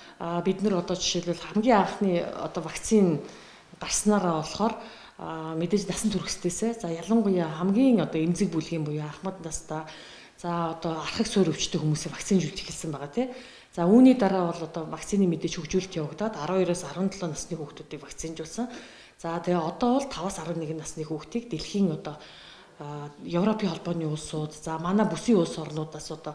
бид нар одоо жишээлбэл хамгийн анхны одоо вакцин гарснараа болохоор мэдээж насан туршдээсээ за ялангуяа хамгийн одоо эмзэг бүлгийн буюу ахмад настай за одоо архаг суурь өвчтэй хүмүүсийг вакцинжуулж эхэлсэн байгаа тийм. За үүний дараа бол одоо вакцины мэдээж хөгжүүлэлт явагдаад арван хоёроос арван долоо насны хүүхдүүдийг вакцинжуулсан. За тэгээ одоо бол таваас арван нэгэн насны хүүхдийг дэлхийн одоо Европын холбооны улсууд за манай бүсийн улс орнуудаас одоо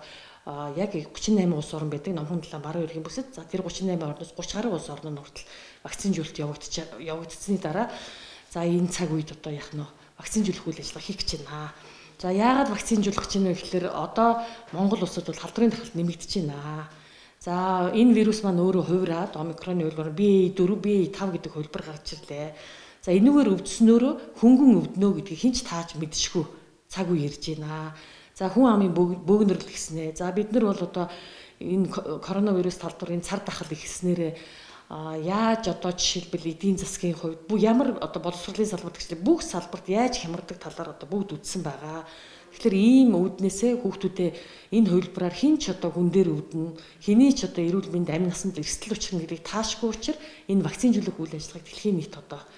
яг гучин восемь улс орн байдаг номхон талаа баруун ергийн бүсэд за тэр гучин восемь орноос гуравч гаруй улс орнод хүртэл вакцинжуулалт явагдаж явагдсны дараа за энэ цаг үед одоо яг нөө вакцинжуулах үйл ажиллагаа хийх гэж байна. За яагаад вакцинжуулах гэж байна вэ гэхээр одоо Монгол улсад бол халдварын тархалт нэмэгдэж байна. За энэ вирус маань өөрөө хувираад омикроны үйлгээр би four, би five гэдэг хөлбөр гарч ирлээ. За энэгээр өвдснөөрөө хөнгөн өвднөө гэдгийг хинч тааж мэдшгүй цаг үе ирж байна. За хүн амын бөөгнөрл гэснэ. За бид нар бол одоо энэ коронавирус талбар энэ цар тахал ихснээрээ яаж одоо жишээлбэл эдийн засгийн хувьд бүх ямар одоо боловсролын салбарт гэхлээр бүх салбарт яаж хямрдаг талаар одоо бүгд үздсэн байгаа. Тэгэхээр ийм өвднөөсөө хүүхдүүдээ энэ хувилбараар хин ч одоо хүн дээр өвдөн, хэний ч одоо эрүүл мэнд амь насанд эрсдэл учрна гэдгийг таашгүй учраас энэ вакцинжуулах үйл ажиллагааг дэлхийн нийт одоо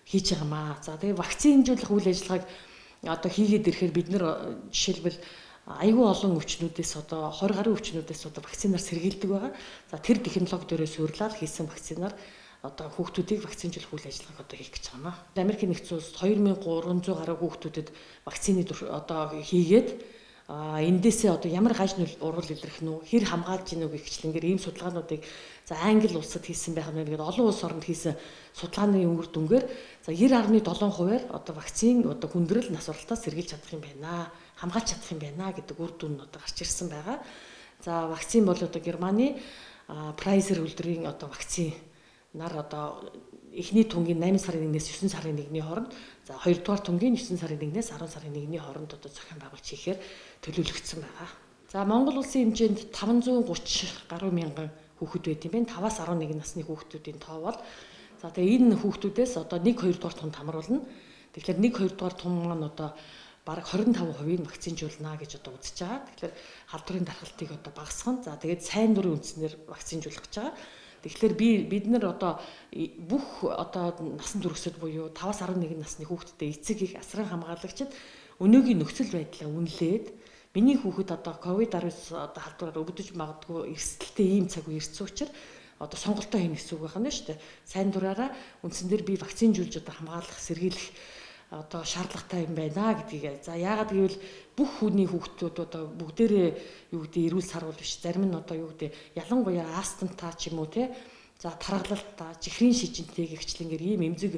хийж байгаамаа. За тэгээ вакцин хэмжүүлэх үйл ажиллагааг одоо хийгээд ирэхээр бид нэр жишээлбэл айгүй олон өвчнүүдээс одоо двадцать гаруй өвчнүүдээс одоо вакцинаар сэргийлдэг байгаа. За тэр технологи дээрээ суйрлаад хийсэн вакцинаар одоо хүүхдүүдийг вакцинжуулах үйл ажиллагааг одоо хийх гэж байгаа юм. Америкийн нэгдсэн улсад two thousand three hundred гаруй хүүхдүүдэд вакцины одоо хийгээд а эндээсээ одоо ямар гаж урвал илэрх нь хэр хамгаалж гинүү гэх мэтлэнгээр ийм судалгаануудыг за Англи улсад хийсэн байх нь гэдэг олон улс оронд хийсэн судалгааны үр дүнгээр за ninety seven percent-аар одоо вакцин одоо хүндрэл нас уралтаас сэргийлж чадах юм байна. Хамгаалж чадах юм байна гэдэг үр дүн одоо гарч ирсэн байгаа. За вакцин бол одоо Германы Pfizer үйлдвэрийн одоо вакцин нар одоо эхний тунгийн eight сарын нэгнээс nine сарын нэгний хооронд за хоёрдугаар тунгийн nine сарын нэгнээс ten сарын нэгний хооронд одоо зохион байгуулж хийхээр төлөвлөгдсөн байгаа. За Монгол улсын хэмжээнд five hundred thirty гаруй мянган хүүхэд байт юм байна. five-аас eleven насны хүүхдүүдийн тоо бол за тэгээ энэ хүүхдүүдээс одоо one two дугаар тунд хамруулна. Тэгэхээр one two дугаар тун маань одоо бараг twenty-five percent-ийг вакцинжуулна гэж одоо үзэж байгаа. Тэгэхээр халдварын дархалтыг одоо багасгах. За тэгээд сайн дурын үндснээр вакцинжуулах гэж байгаа. Тэгэхээр би бид нар одоо бүх одоо насан туршид буюу five-аас eleven насны хүүхдтэй эцэг их асран хамгаалагчид өнөөгийн нөхцөл байдлаа үнэлээд миний хүүхэд одоо ковид nineteen одоо халдвараар өвдөж магадгүй эрсдэлтэй ийм цаг үе ирсэн учраас одоо сонголтоо хийнэ гэсэн үг байна шүү дээ. Сайн дураараа үндсэн дээр би вакцинжуулж одоо хамгаалах, сэргийлэх одоо шаардлагатай юм байна гэдгийг. За яагаад гэвэл бүх хүний хүүхдүүд одоо бүгдээрээ юу гэдэг эрүүл сарвал биш. Зарим нь одоо юу гэдэг ялангуяа астмтай ч юм уу те. За тархалалтай, чихрийн шижинтэй гихчлэнгээр ийм эмзэг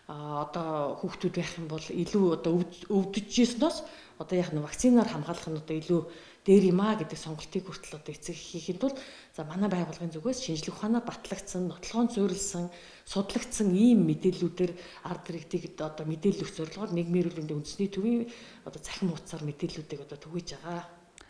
одоо хүүхдүүд байх юм бол илүү одоо өвдөжсөнөөс одоо яг нь вакцинаар хамгаалах нь одоо илүү дээр юм а гэдэг сонголтыг хүртэл одоо эцэг хийхэд бол за манай байгууллагын зүгээс шинжлэх ухаанаар батлагдсан, нотлохоон суурилсан, судлагдсан ийм мэдээллүүдээр ард иргэдийг одоо мэдээлэл өгөх зорилгоор нийгмийн эрүүл мэндийн үндэсний төвийн одоо захин хуудасаар мэдээллүүдийг одоо түгээж байгаа.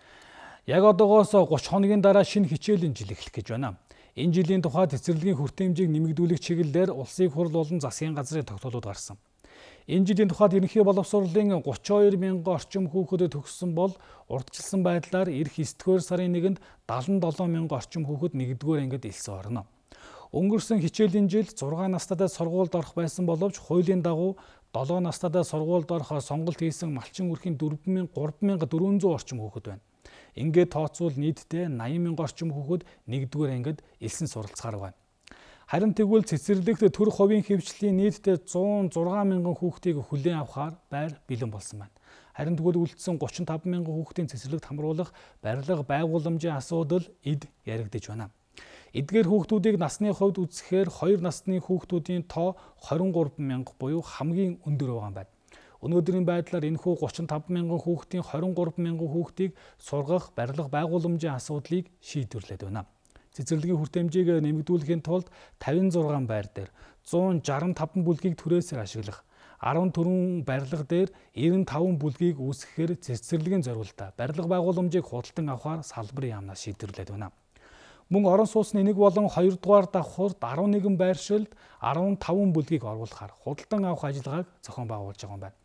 Яг одоогоос thirty хоногийн дараа шинэ хичээлийн жил эхлэх гэж байна. Энэ жилийн тухайд цэцэрлэгийн хүртээмжийг нэмэгдүүлэх чиглэлээр улсын хурл болон засгийн газрын тогтоолууд гарсан. Энэ жилийн тухайд ерөнхий боловсролын thirty-two мянган орчим хүүхэд төгссөн бол урдчилсан байдлаар эх nine сарын нэгэнд seventy-seven мянган орчим хүүхэд нэгдүгээр ангид элсэн орно. Өнгөрсөн хичээлийн жил six настайдаа сургуульд орох байсан боловч хуулийн дагуу seven настайдаа сургуульд орох сонголт хийсэн малчин үрхийн four thousand three hundred орчим хүүхэд байна. Ингээд тооцвол нийтдээ eighty мянган орчим хүүхэд нэгдүгээр ангид элсэн суралцахаар байна. Харин тэгвэл цэцэрлэгт төрөх хувийн хэвшлийн нийтдээ one oh six мянган хүүхдийг хүлээн авахар байр бэлэн болсон байна. Харин тэгвэл үлдсэн thirty-five мянган хүүхдийн цэцэрлэгт хамруулах барилга байгууламжийн асуудал эд яригдж байна. Эдгээр хүүхдүүдийг насны хувьд үзэхээр two насны хүүхдүүдийн тоо twenty-three мянга буюу хамгийн өндөр байгаа юм байна. Өнөөдрийн байдлаар энэхүү thirty-five мянган хүүхдийн twenty-three мянган хүүхдийг сургах барилга байгууламжийн асуудлыг шийдвэрлээд байна. Цэцэрлэгийн хүртээмжийг нэмэгдүүлэхийн тулд fifty-six байр дээр one sixty-five бүлгийг түрээсээр ашиглах, fourteen барилга дээр ninety-five бүлгийг үүсгэхээр цэцэрлэгийн зориулалтаа барилга байгууламжийг худалдан авахар салбарын яамнаас шийдвэрлээд байна. Мөн орон сууцны нэг болон two дугаар давхурд eleven байршилд fifteen бүлгийг оруулахаар худалдан авах ажиллагааг зохион байгуулж байгаа юм байна.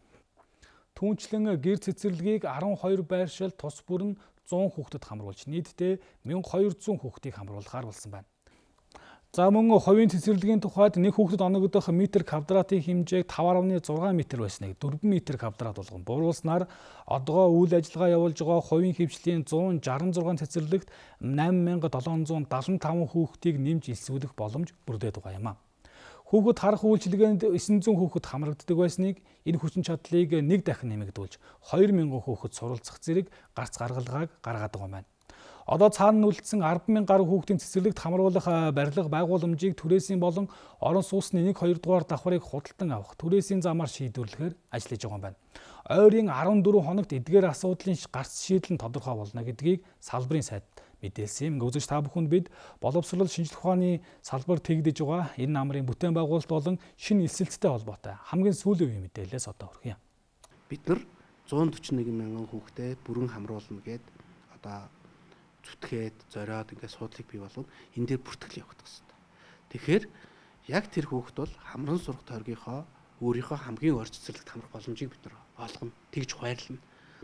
Түүнчлэн гэр цэцэрлэгийг twelve байршил тус бүр нь one hundred хүүхдэд хамруулж нийтдээ twelve hundred хүүхдийг хамруулахаар болсон байна. За мөн хувийн цэцэрлэгийн тухайд нэг хүүхдэд оногдох метр квадратын хэмжээг five point six метр байсныг four метр квадрат болгон бууруулснаар одогоо үйл ажиллагаа явуулж байгаа хувийн хэвшлийн one sixty-six цэцэрлэгт eight thousand seven hundred seventy-five хүүхдийг нэмж элсүүлэх боломж бүрдээд байгаа юм а. Хүүхэд харах үйлчилгээнд nine hundred хүүхэд хамрагддаг байсныг энэ хүчин чадлыг нэг дахин нэмэгдүүлж two thousand хүүхэд суралцах зэрэг гарц гаргалгааг гаргаад байгаа юм байна. Одоо цаана үлдсэн ten thousand гаруй хүүхдийн цэцэрлэгт хамруулах барилга байгууламжийг түрээсийн болон орон сууцны one two дугаар давхрыг худалдан авах түрээсийн замаар шийдвэрлэхээр ажиллаж байгаа юм байна. Ойрын fourteen хоногт эдгээр асуудлын гарц шийдэл нь тодорхой болно гэдгийг салбарын сайд мэдээлсэн юм. Үзэгч та бүхэнд бид боловсрол шинжлэх ухааны салбар тэгдэж байгаа энэ намрын бүтээн байгуулалт болон шинэ элсэлттэй холбоотой хамгийн сүүлийн үеийн мэдээлэлээс одоо хүргье. Бид нар one forty-one мянган хүүхдэд бүрэн хамруулна гэд одоо зүтгээд зориод ингээд суудлыг бий болгоно. Энэ дээр бүртгэл явагдах хэрэгтэй. Тэгэхээр яг тэр хүүхэд бол хамран сурах тойргийнхоо өөрийнхөө хамгийн орж цэцэрлэгт хамрах боломжийг бид нар олгоно. Тэгж хуваарлана.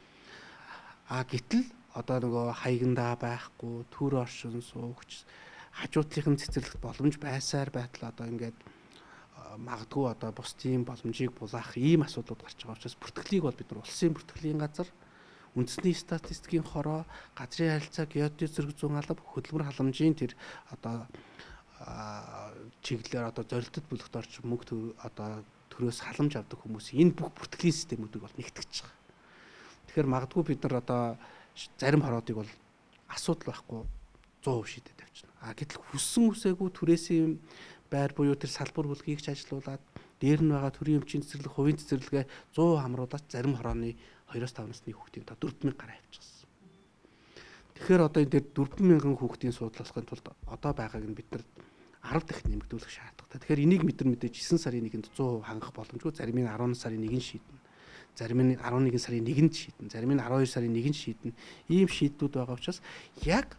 А гэтэл одоо нөгөө хаягандаа байхгүй төр оршин суугч хажуудлынхын цэцэрлэгт боломж байсаар байтал одоо ингээд магадгүй одоо бусдын боломжийг булаах ийм асуудлууд гарч байгаа учраас бүртгэлийг бол бид нар улсын бүртгэлийн газар, үндэсний статистикийн хороо, газрын харилцаа, геодез зэрэг зүүн алба, хөдөлмөр халамжийн тэр одоо чиглэлээр одоо зорилтод бүлэгт орж мөнгө одоо төрөөс халамж авдаг хүмүүс энэ бүх бүртгэлийн системүүдийг бол нэгтгэж байгаа. Тэгэхээр магадгүй бид нар одоо зарим хороодыг бол асуудал байхгүй сто процент шийдэж авчихна. А гэтэл хүссэн үсээгүй түрээсийн байр буюу тэр салбар бүлгийг ч ажилуулад дээр нь байгаа төрийн өмчийн цэцэрлэг, хувийн цэцэрлэгээ сто хамруулаад зарим хорооны хоёроос таван насны хүүхдийн та дөрвөн мянга гараа авчихсан. Тэгэхээр одоо энэ дээр дөрвөн мянган хүүхдийн суудлахын тулд одоо байгааг нь бид нар арав дахин нэмэгдүүлэх шаардлагатай. Тэгэхээр энийг бид нар мэдээж девять сарын нэгэнд сто процент хангах боломжгүй. Зарим нь арван сарын нэгэн шийднэ. Зарим нь арван нэгэн сарын нэгэнд шийднэ. Зарим нь арван хоёр сарын нэгэнд шийднэ. Ийм шийднүүд байгаа учраас яг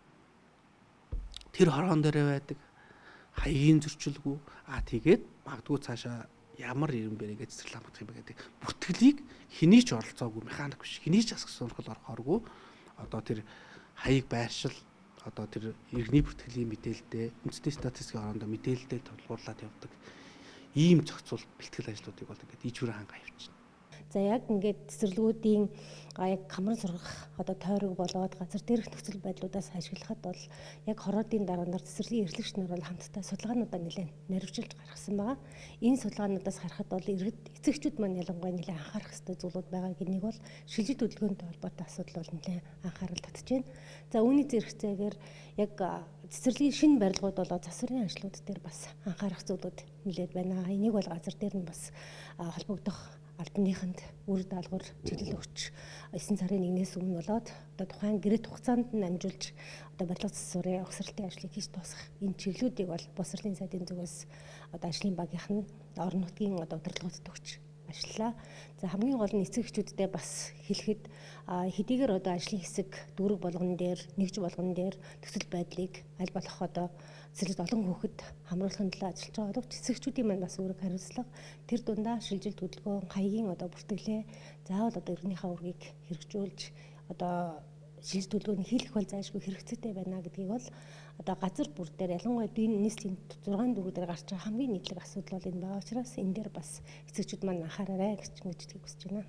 тэр хороон дээрээ байдаг хаягийн зөрчилгүй а тэгээд магадгүй цаашаа ямар ирэн бэ гэж цэцэрлэг хамгаах юм бэ гэдэг бүртгэлийг хэний ч оролцоогүй механик биш хэний ч асах сонирхол орохооргүй одоо тэр хаяг байршил одоо тэр иргэний бүртгэлийн мэдээлэлтэй үндэсний статистикийн орондоо мэдээлэлтэй тулгуурлаад явдаг ийм зохицуул бэлтгэл ажлуудыг бол ингээд ижүүрээ хангаа явчихна. За яг ингээд цэцэрлэгүүдийн яг хамран сургах одоо тойрог болоод газар дээрх нөхцөл байдлуудаас ашиглахад бол яг хороодын дараанаар цэцэрлэгийн эрхлэгч нар бол хамтдаа судалгаануудаа нэлээд наривчилж гаргасан байгаа. Энэ судалгаануудаас харахад бол иргэд эцэгчүүд маань ялангуяа нэлээд анхаарах ёстой зүйлүүд байгаа гэднийг бол шилжилт хөдөлгөөнтэй холбоотой асуудал бол нэлээд анхаарал татж байна. За үүний зэрэгцээгээр яг цэцэрлэгийн шинэ барилгууд болоод засварын ажлууд дээр бас анхаарах зүйлүүд нэлээд байна. Энийг бол газар дээр нь бас холбогдох албаныханд үр даалгавар чиглэл өгч эсийн сарын нэгнээс өмнө болоод одоо тухайн гэрээ хугацаанд нь амжуулж одоо барилга засварын угсралтын ажлыг хийж дуусгах энэ чиглэлүүдийг бол боловсролын сайдын зүгээс одоо ажлын багийнх нь орон нутгийн одоо удирдлагуудад өгч ажиллаа. За хамгийн гол нь эцэг эхчүүддээ бас хэлэхэд хэдийгээр одоо ажлын хэсэг дүүрэг болгон дээр нэгж болгон дээр төсөл байдлыг аль болох одоо цэцэрлэгт олон хүүхэд хамруулахын төлөө ажиллаж байгаа боловч эцэгчүүдийн маань бас үүрэг хариуцлага тэр дундаа шилжилт хөдөлгөөн хаягийн одоо бүртгэлээ заавал одоо иргэнийхээ үргийг хэрэгжүүлж одоо шилжилт хөдөлгөөний хийх бол зайлшгүй хэрэгцээтэй байна гэдгийг бол одоо газар бүр дээр ялангуяа дийн нийслэлийн зургаан дүүрэг дээр гарч байгаа хамгийн нийтлэг асуудал бол энэ байгаа учраас энэ дээр бас эцэгчүүд маань анхаараарай гэж мэддэг хүсэж байна.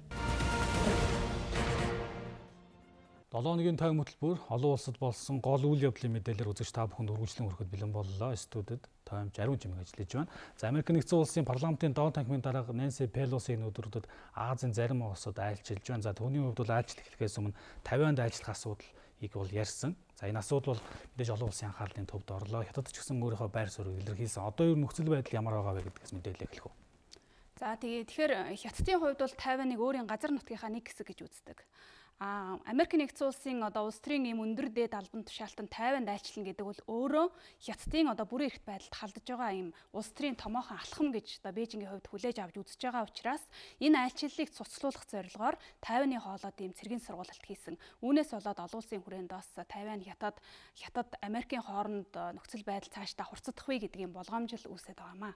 долоо хоногийн тайван хөтөлбөр олон улсад болсон гол үйл явдлын мэдээлэлээр үзэж та бүхэнд үргэлжлэн хүрэхэд бэлэн боллоо. Студид таймч ариун чимэг ажиллаж байна. За Америк нэгдсэн улсын парламентын даваа танхимын дарга Нэнси Пелоси энэ өдрүүдэд Азийн зарим улсууд айлчилж байна. За түүний хувьд бол айлчлал эхлэхээс өмнө Тайванд айлчлах асуудлыг бол ярьсан. За энэ асуудал бол мэдээж олон улсын анхаарлын төвд орлоо. Хятад ч гэсэн өөрийнхөө байр суурийг илэрхийлсэн. Одоо ер нь нөхцөл байдал ямар байгаа вэ гэдгээс мэдээлэл эхлэх үү? За тэгээ тэгэхээр Хятадын хувьд бол Тайваныг өөрийн газар нутгийнхаа нэг хэсэг гэж үздэг. А Америк нэгдсэн улсын одоо улс төрийн ийм өндөр дээд албан тушаалтан Тайванд айлчлана гэдэг бол өөрөө Хятадын одоо бүрэн эрхт байдалд халдаж байгаа ийм улс төрийн томоохон алхам гэж одоо Бээжингийн хувьд хүлээж авч үзэж байгаа учраас энэ айлчлалыг цуцлуулах зорилгоор Тайваны хоолойд ийм цэргийн сургуулалт хийсэн. Үүнээс болоод олон улсын хүрээнд бас Тайван, Хятад, Хятад Америкийн хооронд нөхцөл байдал цаашдаа хурцдах вэ гэдгийн болгоомжил үүсээд байгаамаа.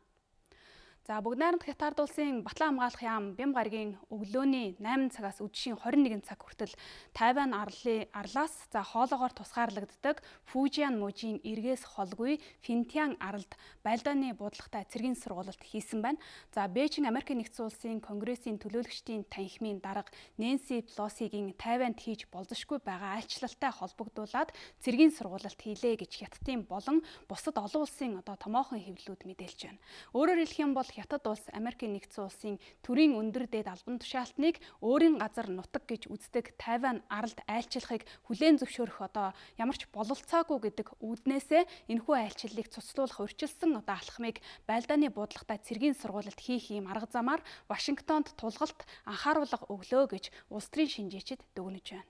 За бүгд найрамд Хятад улсын Батлан хамгаалах яам бям гарагийн өглөөний найман цагаас өдшийн хорин нэгэн цаг хүртэл Тайван арлын арлаас за хоолоогоор тусгаарлагддаг Фужиан мужийн эргээс холгүй Финтян аралд байлдааны буудлагатай цэргийн сургуулалт хийсэн байна. За Бээжин Америк нэгдсэн улсын конгрессийн төлөөлөгчдийн танхимын дарга Нэнси Пелосигийн Тайванд хийж болзошгүй байгаа айлчлалтай холбогдуулаад цэргийн сургуулалт хийлээ гэж Хятадын болон бусад олон улсын одоо томоохон хэвлэлүүд мэдээлж байна. Өөрөөр хэлэх юм бол Хятад улс Америк нэгдсэн улсын төрийн өндөр дээд албан тушаалтныг өөрийн газар нутаг гэж үздэг Тайван аралд айлчлахыг хүлээн зөвшөөрөх одоо ямар ч бололцоогүй гэдэг үүднээсээ энэхүү айлчлалыг цуцлуулах урьдчилсан одоо алхмыг байлдааны буудлагатай цэргийн сургуулалт хийх юм арга замаар Вашингтонд тулгалт анхааруулга өглөө гэж улс төрийн шинжээчид дүгнэж байна.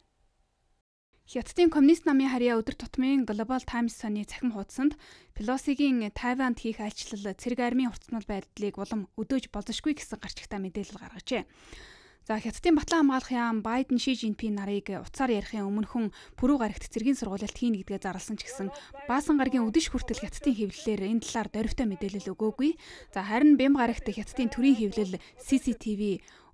Хятадын коммунист намын харьяа өдөр тутмын Global Times сони цахим хуудсанд Пелосигийн Тайванд хийх айлчлал цэрэг армийн уртснал байдлыг улам өдөөж болзошгүй гэсэн гарчигтай мэдээлэл гаргажээ. За Хятадын Батлан хамгаалах яам Байден Ши Жинпин нарыг уцаар ярихын өмнөхөн Пүрэв гарагт цэргийн сургуулалт хийнэ гэдгээ зарласан ч гэсэн Баасан гарагийн өдөш хүртэл Хятадын хэвлэлээр энэ талаар дөрвтэй мэдээлэл өгөөгүй. За харин бям гарагт Хятадын төрийн хэвлэл си си ти ви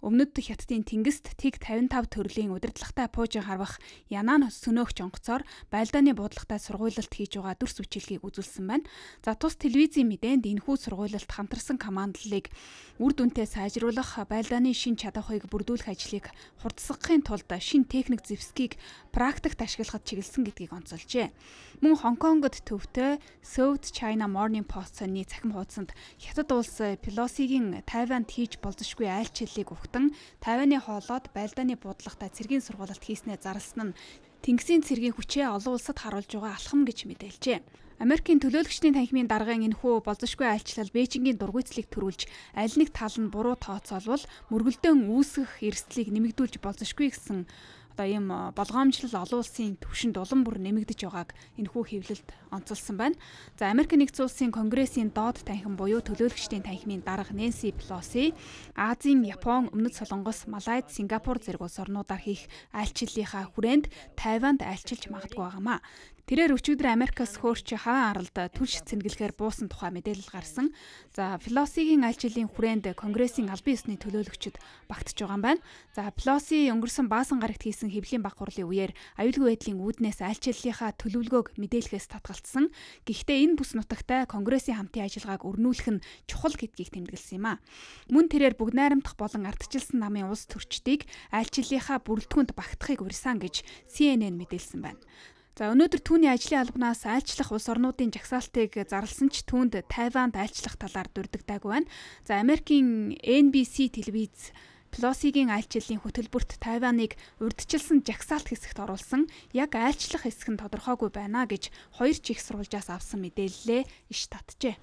Өмнөд хятадын тэнгист тэг тавин тав төрлийн удирдлагатай пуужин харвах Янан сөнөөгч онгоцоор байлдааны буудлагатай сургуйлалт хийж байгаа дүрс бичлэгийг үзүүлсэн байна. За тус телевизийн мэдээнд энэхүү сургуйлалт хамтарсан командлыг үр дүнтэй сайжруулах, байлдааны шин чадахыг бүрдүүлэх ажлыг хурдсгахын тулд шин техник зэвсгийг практикт ашиглахад чиглэсэн гэдгийг онцолжээ. Мөн Хонконгод төвтэй South China Morning Post-ны цахим хуудсанд Хятад улс Пелосигийн Тайванд хийж болзошгүй айлчлалыг угтан Тайваны хоолоод байлдааны буудлагатай цэргийн сургуулалт хийснээ зарласан нь Тэнгисийн цэргийн хүчээ олон улсад харуулж байгаа алхам гэж мэдээлжээ. Америкийн төлөөлөгчдийн танхимын даргын энэхүү болзошгүй айлчлал Бээжингийн дургуйцлыг төрүүлж аль нэг тал нь буруу тооцоолвол мөргөлдөөн үүсгэх эрсдлийг нэмэгдүүлж болзошгүй гэсэн одоо ийм болгоомжлол олон улсын түвшинд улам бүр нэмэгдэж байгааг энэхүү хэвлэлд онцолсон байна. За Америк нэгдсэн улсын Конгрессийн доод танхим буюу төлөөлөгчдийн танхимын дарга Нэнси Пелоси Азийн, Япон, Өмнөд Солонгос, Малайз, Сингапур зэрэг улс орнуудаар хийх айлчлалынхаа хүрээнд Тайванд айлчилж магадгүй байгаамаа. Тэрээр өчигдөр Америкаас хөөрч хаван аралд түлш цэнгэлэхээр буусан тухай мэдээлэл гарсан. За Пелосигийн айлчлалын хүрээнд Конгрессийн албан ёсны төлөөлөгчд багтж байгаа юм байна. За Пелоси өнгөрсөн баасан гарагт хийсэн хэвлэлийн баг хурлын үеэр аюулгүй байдлын үүднээс айлчлалынхаа төлөвлөгөөг мэдээлэхээс татгалцсан. Гэхдээ энэ бүс нутагтай Конгрессийн хамтын ажиллагааг өрнүүлэх нь чухал гэдгийг тэмдэглэсэн юм а. Мөн тэрээр бүгд найрамдах болон ардчилсан намын улс төрчдийг айлчлалынхаа бүрэлдэхүүнд багтахыг урьсан гэж Си Эн Эн мэдээлсэн байна. За өнөөдөр түүний ажлын албанаас айлчлах улс орнуудын жагсаалтыг зарласан ч түүнд Тайванд айлчлах талаар дурддаггүй байна. За Америкийн Эн Би Си телевиз Пелосигийн айлчлалын хөтөлбөрт Тайваныг урьдчилсан жагсаалт хэсэгт оруулсан, яг айлчлах хэсэг нь тодорхойгүй байна гэж хоёр чих сурвалжаас авсан мэдээллээ иш татжээ.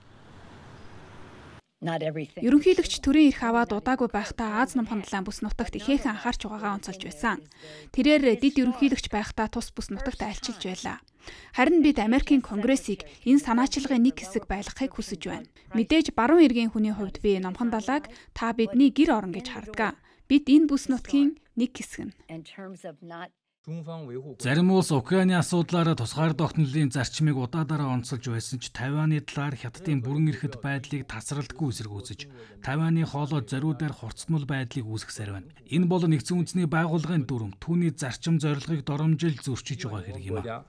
Ерөнхийлөгч төрийн эрх аваад удаагүй байхдаа Аз намхан далайн бүс нутагт ихээхэн анхаарч байгаагаа онцолж байсан. Тэрээр дид ерөнхийлөгч байхдаа тус бүс нутагт айлчилж байлаа. Харин бид Америкийн Конгрессийг энэ санаачилгын нэг хэсэг байлгахыг хүсэж байна. Мэдээж баруун эргийн хүний хувьд би намхан далайг та бидний гэр орон гэж харддаг. Бид энэ бүс нутгийн нэг хэсэг нь. Зарим улс Украины асуудлаараа тусгаар тогтнолын зарчмыг удаадараа онцолж байсан ч Тайваны талаар Хятадын бүрэн эрхэт байдлыг тасралтгүй эсэргүүцэж, Тайваны хоолой зориудаар хурцтмал байдлыг үүсгэсээр байна. Энэ бол нэгдсэн үндэсний байгууллагын дүрм, түүний зарчим зорилгыг доромжилж зөрчиж байгаа хэрэг юм а.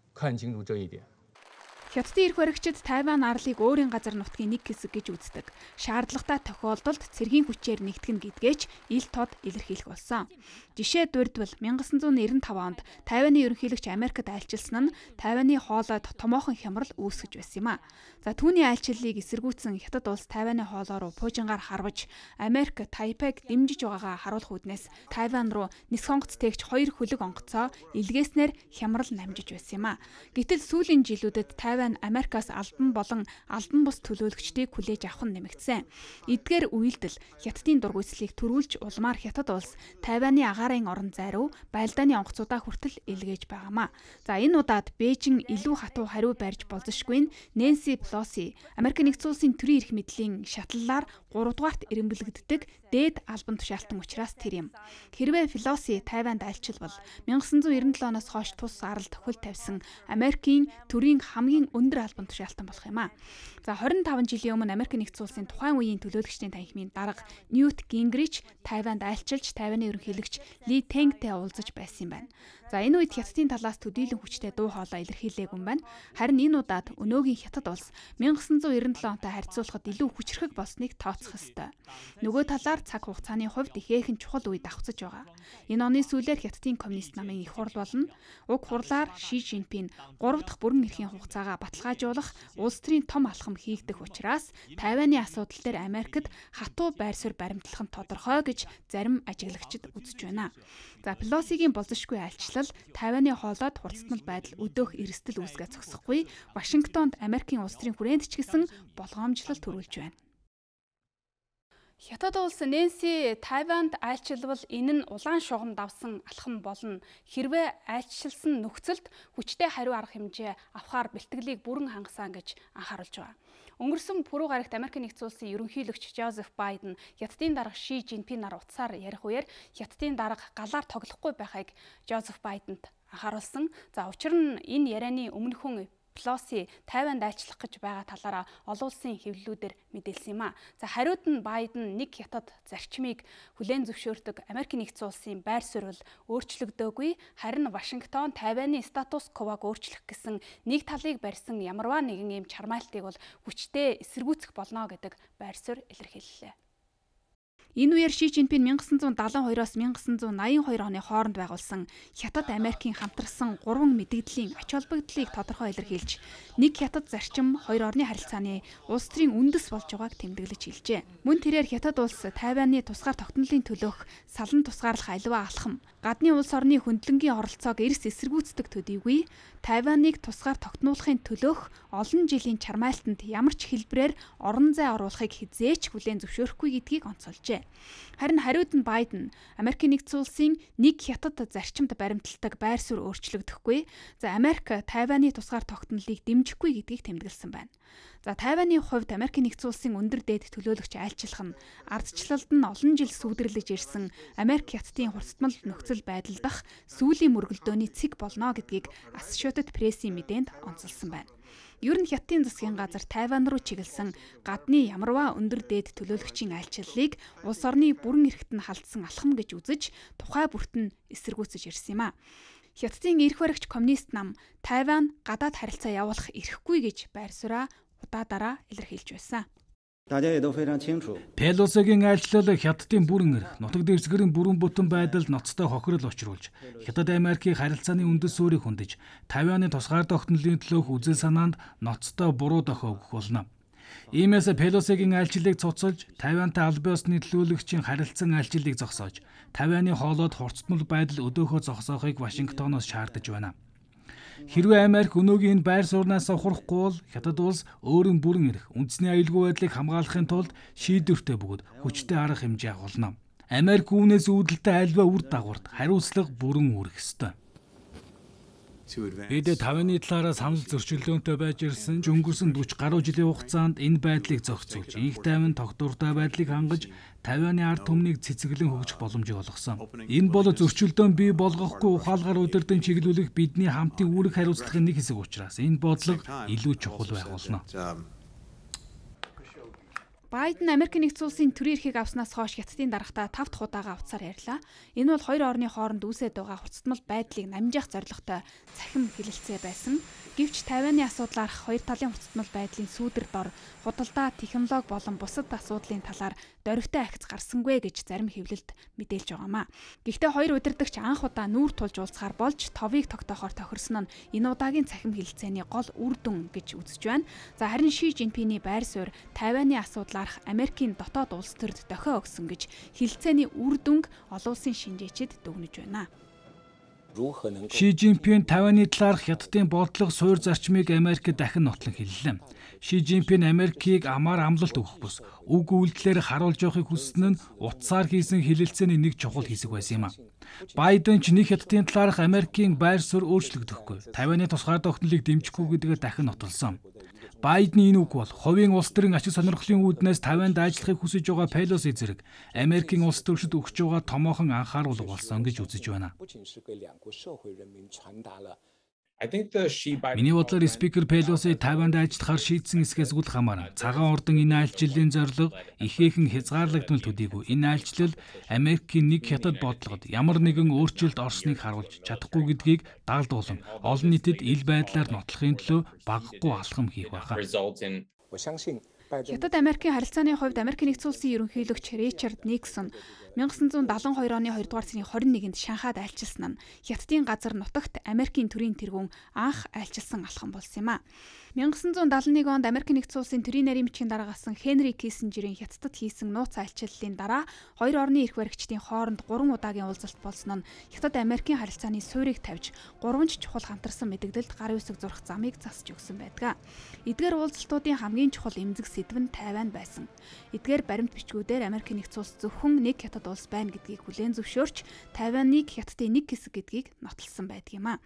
Хятадын эрх баригчид Тайван арлыг өөрийн газар нутгийн нэг хэсэг гэж үздэг. Шаардлагатай тохиолдолд цэргийн хүчээр нэгтгэн гэдгээч ил тод илэрхийлэх болсон. Жишээ дурдвал 천구 нэрэнтав онд Тайваны ерөнхийлөгч Америкт айлчилсан нь Тайваны хоолойд томоохон хямрал үүсгэж байсан юм а. За түүний айлчлалыг эсэргүүцсэн Хятад улс Тайваны хоолой руу пуужингаар харваж Америк Тайпег дэмжиж байгаагаа харуулах үүднээс Тайван руу нисэх онгоц тээгч хоёр хөлөг онгоцоо илгээснээр хямрал намжиж байсан юм а. Гэтэл сүүлийн жилүүдэд Тайван Америкаас албан болон албан бус төлөөлөгчдийг хүлээж авах нь нэмэгдсэн. Эдгээр үйлдэл Хятадын дургуйцлыг төрүүлж улмаар Хятад улс Тайваны агаарын орон зайруу байлдааны онгоцудаа хүртэл илгээж байгаамаа. За энэ удаад Бээжин илүү хатуу хариу барьж болзошгүй нь Нэнси Пелоси Америк нэгдсэн улсын төрийн эрх мэдлийн шатлалаар гурав дугаарт эренбэлэгддэг дээд албан тушаалтан учраас тэр юм. Хэрвээ Пелоси Тайванд айлчилбал 천구 нэрэнтав оноос хойш тус аралд хөл тавьсан Америкийн төрийн хамгийн өндөр албан тушаалтан болох юм а. За двадцать пять жилийн өмнө Америк нэгдсэн улсын тухайн үеийн төлөөлөгчдийн танхимын дарга Ньют Гингрич Тайванд айлчилж Тайваны ерөнхийлөгч Ли Тэнгтэй уулзаж байсан юм байна. За энэ үед Хятадын талаас төдийлөн хүчтэй дуу хоолой илэрхийлээгүй юм байна. Харин энэ удаад өнөөгийн Хятад улс 천구 нэрэнтав онтой харьцуулахад илүү хүчрхэг болсныг тооцох ёстой. Нөгөө талаар цаг хугацааны хувьд ихээхэн чухал үе давхцаж байгаа. Энэ оны сүүлээр Хятадын коммунист намын их хурл болно. Уг хурлаар Ши Жинпин гурав дахь бүрэн эрхийн хугацаагаа баталгаажуулах улс төрийн том алхам хийгдэх учраас Тайваны асуудал дээр Америкт хатуу байр суурь баримтлах нь тодорхой гэж зарим ажиглагчид үзэж байна. За Пелосигийн болзошгүй айлчлал Тайваны хоолойд хурцтмал байдал өдөөх эрсдэл үүсгээ зогсохгүй Вашингтонд Америкийн улс төрийн хүрээнд ч гэсэн болгоомжлол төрүүлж байна. Хятад улс Нэнси Тайванд айлчилбал энэ нь улаан шугам давсан алхам болно. Хэрвээ айлчилсан нөхцөлд хүчтэй хариу арга хэмжээ авахар бэлтгэлийг бүрэн хангасан гэж анхааруулж байгаа. Өнгөрсөн пүрэв гарагт Америк нэгдсэн улсын ерөнхийлөгч Жозеф Байден Хятадын дарга Ши Жинпинаар утсаар ярих үеэр Хятадын дарга галаар тоглохгүй байхыг Жозеф Байденд анхааруулсан. За учир нь энэ ярианы өмнөхөн Пелоси Тайванд айлчлах гэж байгаа талаараа олон улсын хэвлэлүүдээр мэдээлсэн юм а. За хариуд нь Байден нэг хятад зарчмыг хүлээн зөвшөөрдөг Америкийн нэгдсэн улсын байр суурь бол өөрчлөгдөөгүй, харин Вашингтон Тайваны статус квог өөрчлөх гэсэн нэг талыг барьсан ямарваа нэгэн ийм чармаалтыг бол хүчтэй эсэргүүцэх болно гэдэг байр суурь илэрхийллээ. Энэ үеэр Ши Жинпин 천구 седемдесет двоос 천구 восемьдесят two оны хооронд байгуулсан Хятад Америкийн хамтарсан гурван мэдэгдлийн ач холбогдлыг тодорхой илэрхийлж, нэг Хятад зарчим хоёр орны харилцааны улс төрийн үндэс болж байгааг тэмдэглэж хэлжээ. Мөн тэрээр Хятад улс Тайваны тусгаар тогтнолын төлөөх салан тусгаарлах аливаа алхам, гадны улс орны хөндлөнгийн оролцоог эрс эсэргүүцдэг төдийгүй Тайваныг тусгаар тогтнуулахын төлөөх олон жилийн чармайлтанд ямар ч хэлбэрээр орон зай оруулахыг хизээч хүлээн зөвшөөрөхгүй гэдгийг онцолжээ. Харин хариуд нь Байден Америкийн нэгдсэн улсын нэг Хятад зарчимд баримталдаг байр суурь өөрчлөгдөхгүй, за Америк Тайваны тусгаар тогтнолыг дэмжихгүй гэдгийг тэмдэглэсэн байна. За Тайваны хувьд Америкийн нэгдсэн улсын өндөр дээд төлөөлөгч айлчлах нь ардчлалд нь олон жил сүүдэрлэж ирсэн Америк Хятадын хурцтмал нөхцөл байдал дах сүүлийн мөргөлдөөний цэг болно гэдгийг Associated Press-ийн мэдээнд онцолсон байна. Ер нь Хятадын засгийн газар Тайван руу чиглэсэн гадны ямарваа өндөр дээд төлөөлөгчийн айлчлалыг улс орны бүрэн эрхт нь халдсан алхам гэж үзэж тухай бүрт нь эсэргүүцэж ирсэн юм а. Хятадын эрх баригч коммунист нам Тайван гадаад харилцаа явуулах эрхгүй гэж байр сууриа удаадараа илэрхийлж байсан. Пелосигийн айлчлал Хятадын бүрэн эрх, нутаг дэвсгэрийн бүрэн бүтэн байдалд ноцтой хохирол учруулж, Хятад Америкийн харилцааны үндэс суурийг хөндөж, Тайваны тусгаар тогтнолын төлөөх үзэл санаанд ноцтой буруу дохио өгөх болно. Иймээс Пелосигийн айлчлалыг цуцалж, Тайвантай албан ёсны төлөөлөгчийн харилцан айлчлалыг зогсоож, Тайваны хоолойд хурцтмал байдал өдөөхөө зогсоохыг Вашингтоноос шаардаж байна. Хэрвээ Америк өнөөгийн байр сууриас ухрахгүй бол Хятад улс өөрийн бүрэн эрх, үндэсний аюулгүй байдлыг хамгаалахын тулд шийдвэртэй бөгөөд хүчтэй арга хэмжээ агуулна. Америк үүнээс үүдэлтэй альва үр дагаварт хариуцлага бүрэн үүрэх ёстой. Бид Тайваны талаараа санал зөрчилдөөнтэй байж ирсэн ч өнгөрсөн forty гаруй жилийн хугацаанд энэ байдлыг зохицуулж, инх тайван тогтвортой байдлыг хангаж, Тайваны ард түмнийг цэцэглэн хөгжих боломжийг олгосон. Энэ бол зөрчилдөөн бий болгохгүй ухаалгаар удирдан чиглүүлэх бидний хамтын үүрэг хариуцлагын нэг хэсэг учраас энэ бодлого илүү чухал байх болно. Байден Америкийн нэгдсэн улсын төрийн эрхийг авснаас хойш Хятадын дарагтаа тавд худаага авцаар ярьлаа. Энэ бол хоёр орны хооронд үүсэж байгаа хурцтмал байдлыг намжаах зорилготой цахим хэлэлцээ байсан. Гэвч Тайваны асуудлаарх хоёр талын хурцтмал байдлын сүүдэр дор худалдаа, технологи болон бусад асуудлын талаар дорвитой ахиц гарсангүй гэж зарим хэвлэлд мэдээлж байгаамаа. Гэхдээ хоёр удирдагч анх удаа нүүр тулж уулзахаар болж товыг тогтоохоор тохирсон нь энэ удаагийн цахим хэлэлцээний гол үр дүн гэж үзэж байна. За харин Ши Жинпиний байр суурь Тайваны асуудлаарх Америкийн дотоод улс төрд дохио өгсөн гэж хэлэлцээний үр дүнг олон улсын шинжээчид дүгнэж байна. Ши Жинпин Тайваны талаарх Хятадын бодлого суурь зарчмыг Америкт дахин нотлон хэллээ. Ши Жинпин Америкийг амаар амлалт өгөх бус үг үйлдэлээр харуулж явахыг хүссэн нь утсаар хийсэн хэлэлцээний нэг чухал хэсэг байсан юм а. Байден ч нэг Хятадын талаарх Америкийн байр суурь өөрчлөгдөхгүй, Тайваны тусгаар тогтнолыг дэмжихгүй гэдгээ дахин нотолсон. Байдны энэ үг бол хувийн улс төрийн ачаал сонирхлын үүднээс Тайванд ажиллахыг хүсэж байгаа Пелоси зэрэг Америкийн улс төрчид өгч байгаа томоохон анхааруулга болсон гэж үзэж байна. Миний бодлоор спикер Пелоси Тайванд ажиллахаар шийдсэн эсгээс үл хамааран цагаан ордон энэ айлчлалын зорилго ихээхэн хязгаарлагдмал төдийгүй энэ айлчлал Америкийн нэг Хятад бодлогод ямар нэгэн өөрчлөлт орсныг харуулж чадахгүй гэдгийг дагалдуулан олон нийтэд ил байдлаар нотлохын төлөө багагүй алхам хийх байхаа. Хятад Америкийн харилцааны хувьд Америкийн нэгдсэн улсын ерөнхийлөгч Ричард Никсон 천구 седемдесет two оны хоёрдугаар сарын twenty-first нэгэнд Шанхайд айлчилсан нь Хятадын газар нутагт Америкийн төрийн тэргүүн анх айлчилсан алхам болсон юм а. 천구 седемдесет one онд Америкийн нэгдсэн улсын төрийн нарийн бичгийн дарга гасан Хенри Киссинжерийн Хятадд хийсэн нууц айлчлалын дараа хоёр орны эрх баригчдын хооронд гурван удаагийн уулзалт болсон нь Хятад Америкийн харилцааны суурийг тавьж гурван ч чухал хамтарсан мэдээлэлд гарын үсэг зурх замыг засч өгсөн байдаг. Эдгээр уулзалтуудын хамгийн чухал эмзэг сэдв нь Тайван байсан. Эдгээр баримт бичгүүдээр Америкийн нэгдсэн улс зөвхөн нэг Хятад улс байна гэдгийг хүлээн зөвшөөрч Тайваныг Хятадын нэг хэсэг гэдгийг нотолсон байдаг юм а.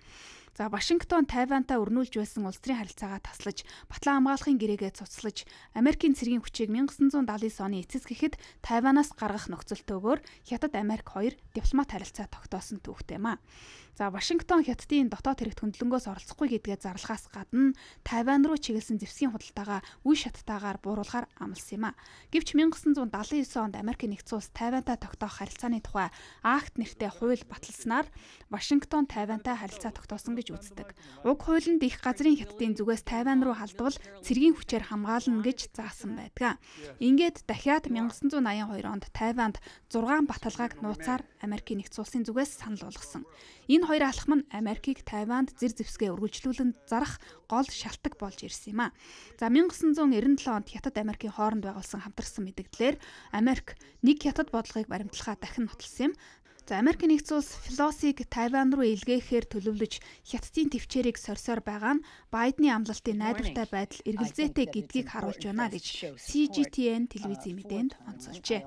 За Вашингтон Тайвантай өрнүүлж байсан улс төрийн харилцаагаа таслаж, Батлан хамгаалахын гэрээгээ цуцлаж, Америкийн цэргийн хүчийг 천ix далайн девять оны эцэс гэхэд Тайванаас гаргах нөхцөлтөөгөөр Хятад Америк хоёр дипломат харилцаа тогтоосон түүхтэй юм а. За Вашингтон Хятадын дотоод хэрэгт хөндлөнгөөс оролцохгүй гэдгээ зарлахаас гадна Тайван руу чиглэсэн зэвсгийн худалдаагаа үе шаттайгаар бууруулахаар амласан юм а. Гэвч 천ix далайн девять онд Америкийн нэгдсэн улс Тайвантай тогтоох харилцааны тухай акт нэртэй хууль баталснаар Вашингтон Тайвантай харилцаа тогтоосон гэж үздэг. Уг хуулинд их газрын Хятадын зүгээс Тайван руу халдвал цэргийн хүчээр хамгаална гэж заасан байдаг. Ингээд дахиад 천ix восемьдесят two онд Тайванд зургаан баталгааг нууцаар Америкийн нэгдсэн улсын зүгээс санал болгосон. Энэ хоёр алхам нь Америкийг Тайванд зэр зэвсгээ үргэлжлүүлэн зарах гол шалтгаан болж ирсэн юм а. За 천ix ninety seven онд Хятад Америкийн хооронд байгуулсан хамтарсан мэдээлэлээр Америк нэг Хятад бодлогыг баримтлахаа дахин нотолсон юм. За Америкийн нэгдсэн улс Пелосиг Тайван руу илгээхээр төлөвлөж Хятадын төвчээрийг сорьсоор байгаа нь Байдны амлалтын найдвартай байдал эргэлзээтэй гэдгийг харуулж байна гэж C G T N телевизийн мэдээнд онцолжээ.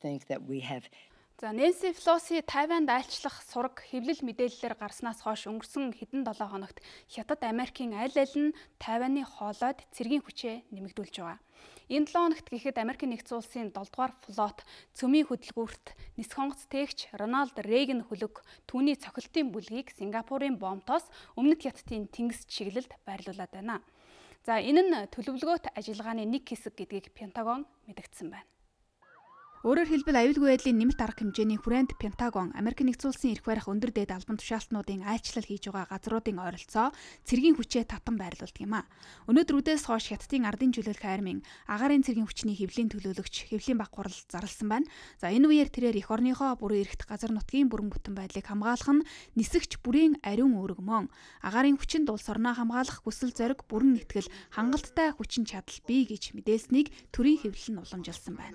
За Нэнси Пелоси Тайванд айлчлах сураг хэвлэл мэдээллээр гарснаас хойш өнгөрсөн хэдэн долоо хоногт Хятад Америкийн аль аль нь Тайваны хоолойд цэргийн хүчээ нэмэгдүүлж байгаа. Энэ долоо хоногт гэхэд Америкийн нэгдсэн улсын долоо дугаар флот цөмийн хөдөлгүүрт нисэх онгоцтэйгч Рональд Рейган хөлөг түүний цохилтын бүлгийг Сингапурын Бомтоос Өмнөд Хятадын тэнгис чиглэлд байрлуулад байна. За энэ нь төлөвлөгөөт ажиллагааны нэг хэсэг гэдгийг Пентагон мэдгдсэн байна. Өөрөөр хэлбэл аюулгүй байдлын нэмэлт арга хэмжээний хүрээнд Пентагон Америкийн нэгдсэн улсын эрх барих өндөр дээд албан тушаалтнуудын айлчлал хийж байгаа газруудын ойролцоо цэргийн хүчээ татан байрлуулдаг юм а. Өнөөдөр үдээс хойш Хятадын ардын чөлөөлөх армийн агаарын цэргийн хүчний хэвлийн төлөөлөгч хэвлийн баг гурал зарласан байна. За энэ үеэр тэрээр эх орныхоо бүрэн эрхт газар нутгийн бүрэн бүтэн байдлыг хамгаалах нь нисэгч бүрийн ариун үүрэг мөн. Агаарын хүчинд улс орноо хамгаалах хүсэл зориг бүрэн итгэл хангалттай хүчин чадал бий гэж мэдээлсэнийг төрийн хэвлэл нь уламжилсан байна.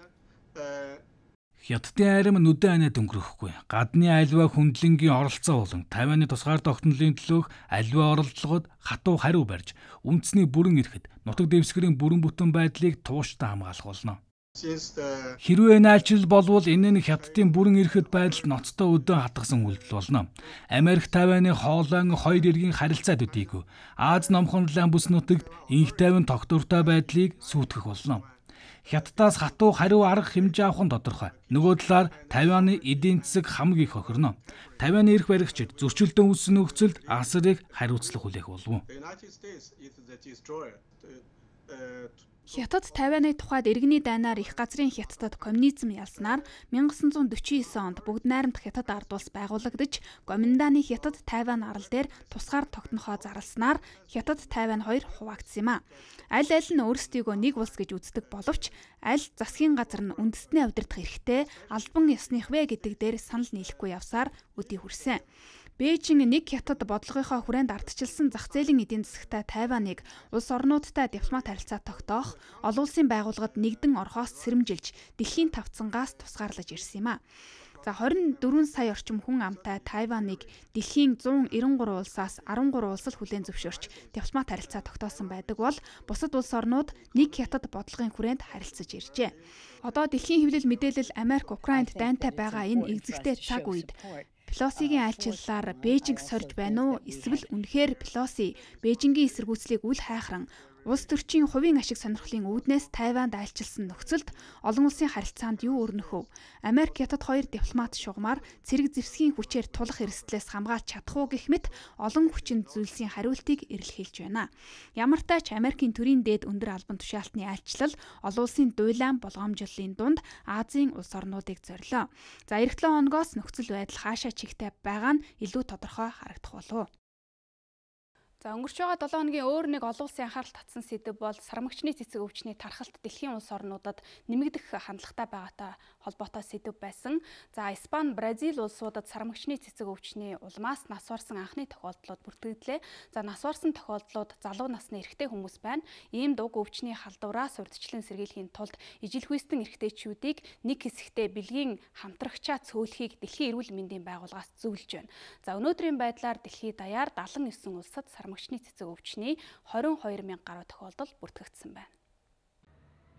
Хятадын арим нүдэн анаад өнгөрөхгүй. Гадны альва хүндлэнгийн оролцоо болон Тайваны тусгаар тогтнолын төлөөх альва оролдлогод хатуу хариу барьж, үндэсний бүрэн эрхэд нутаг дэвсгэрийн бүрэн бүтэн байдлыг тууштай хамгаалах болно. Хэрвээ наалчил болвол энэ нь Хятадын бүрэн эрхэд байдалд ноцтой өдөө хатгасан үйлдэл болно. Америк Тайваны хоолойн хоёр эргийн харилцаад үдийгүй. Аз номхон лан бүс нутагт инх тайван тогтвортой байдлыг сүйтгэх болно. Хятадаас хатуу хариу арга хэмжээ авах нь тодорхой. Нөгөө талаар Тайваны эдийн засаг хамгийн их хохирно. Тайваны эрх баригчид зөрчилдөн үүссэн нөхцөлд асарыг хариуцлах хүлээх болов. Хятад Тайваны тухайд иргэний дайнаар их газрын Хятадд коммунизм ялснаар 천ix forty-nine онд бүгд найрамдах Хятад ард улс байгуулагдаж, Гоминдааны Хятад Тайван арал дээр тусгаар тогтнохоо зарласнаар Хятад Тайван хоёр хуваагдсан юм а. Аль аль нь өөрсдийгөө нэг улс гэж үздэг боловч аль засгийн газар нь үндэстний удирдах эрхтэй албан ёсных вэ гэдэг дээр санал нийлэхгүй явсаар өдий хүрсэн. Бээжин нэг Хятад бодлогынхоо хүрээнд ардчилсан зах зээлийн эдийн засагтай Тайваныг улс орнуудтай дипломат харилцаа тогтоох, олон улсын байгууллагад нэгдэн орхоос сэрэмжилж, дэлхийн тавцангаас тусгаарлаж ирсэн юм а. За twenty-four сая орчим хүн амтай Тайваныг дэлхийн one ninety three улсаас13 улс л хүлээн зөвшөөрч дипломат харилцаа тогтоосон байдаг бол бусад улс орнууд нэг Хятад бодлогын хүрээнд харилцаж иржээ. Одоо дэлхийн хэвлэл мэдээлэл Америк Украинд дайнтай байгаа энэ эзэгтэй цаг үед Пелосигийн айлчлалаар Бээжинг сорж байна уу? Эсвэл үнэхээр Пелоси Бээжингийн эсэргүүцлийг үл хайхран улс төрчийн хувийн ашиг сонирхлын үүднээс Тайванд айлчилсан нөхцөлд олон улсын харилцаанд юу өрнөх вэ? Америк Хятад хоёр дипломат шугамар цэрэг зэвсгийн хүчээр тулах эрсдлээс хамгаалж чадах уу гэх мэт олон хүчин зүйлсийн хариултыг эрэлхийлж байна. Ямар ч тач Америкийн төрийн дээд өндөр албан тушаалтны айлчлал олон улсын дуйлаан болгоомжлолын дунд Азийн улс орнуудыг зорилоо. За эх seven хоногоос нөхцөл байдал хаашаа чигтэй байгаа нь илүү тодорхой харагдах болов. За өнгөрч байгаа seven хоногийн өөр нэг олон улсын анхаарал татсан сэдэв бол сармагчны цэцэг өвчний тархалт дэлхийн улс орнуудад нэмэгдэх хандлагатай байгаатай холбоотой сэдэв байсан. За Испани, Бразил улсуудад сармагчны цэцэг өвчний улмаас нас барсан анхны тохиолдлууд бүртгэгдлээ. За нас барсан тохиолдлууд залуу насны эрэгтэй хүмүүс байна. Ийм дуг өвчний халдвараас урьдчилан сэргийлэхийн тулд ижилхүйстэн эрэгтэйчүүдийг нэг хэсэгтээ бэлгийн хамтрагчаа цөөлөхийг Дэлхийн эрүүл мэндийн байгууллагаас зөвлөж байна. За өнөөдрийн байдлаар дэлхийд даяар seventy-nine улсад сармагчны цэцэг өвчний twenty-two мянган гаруй тохиолдол бүртгэгдсэн байна.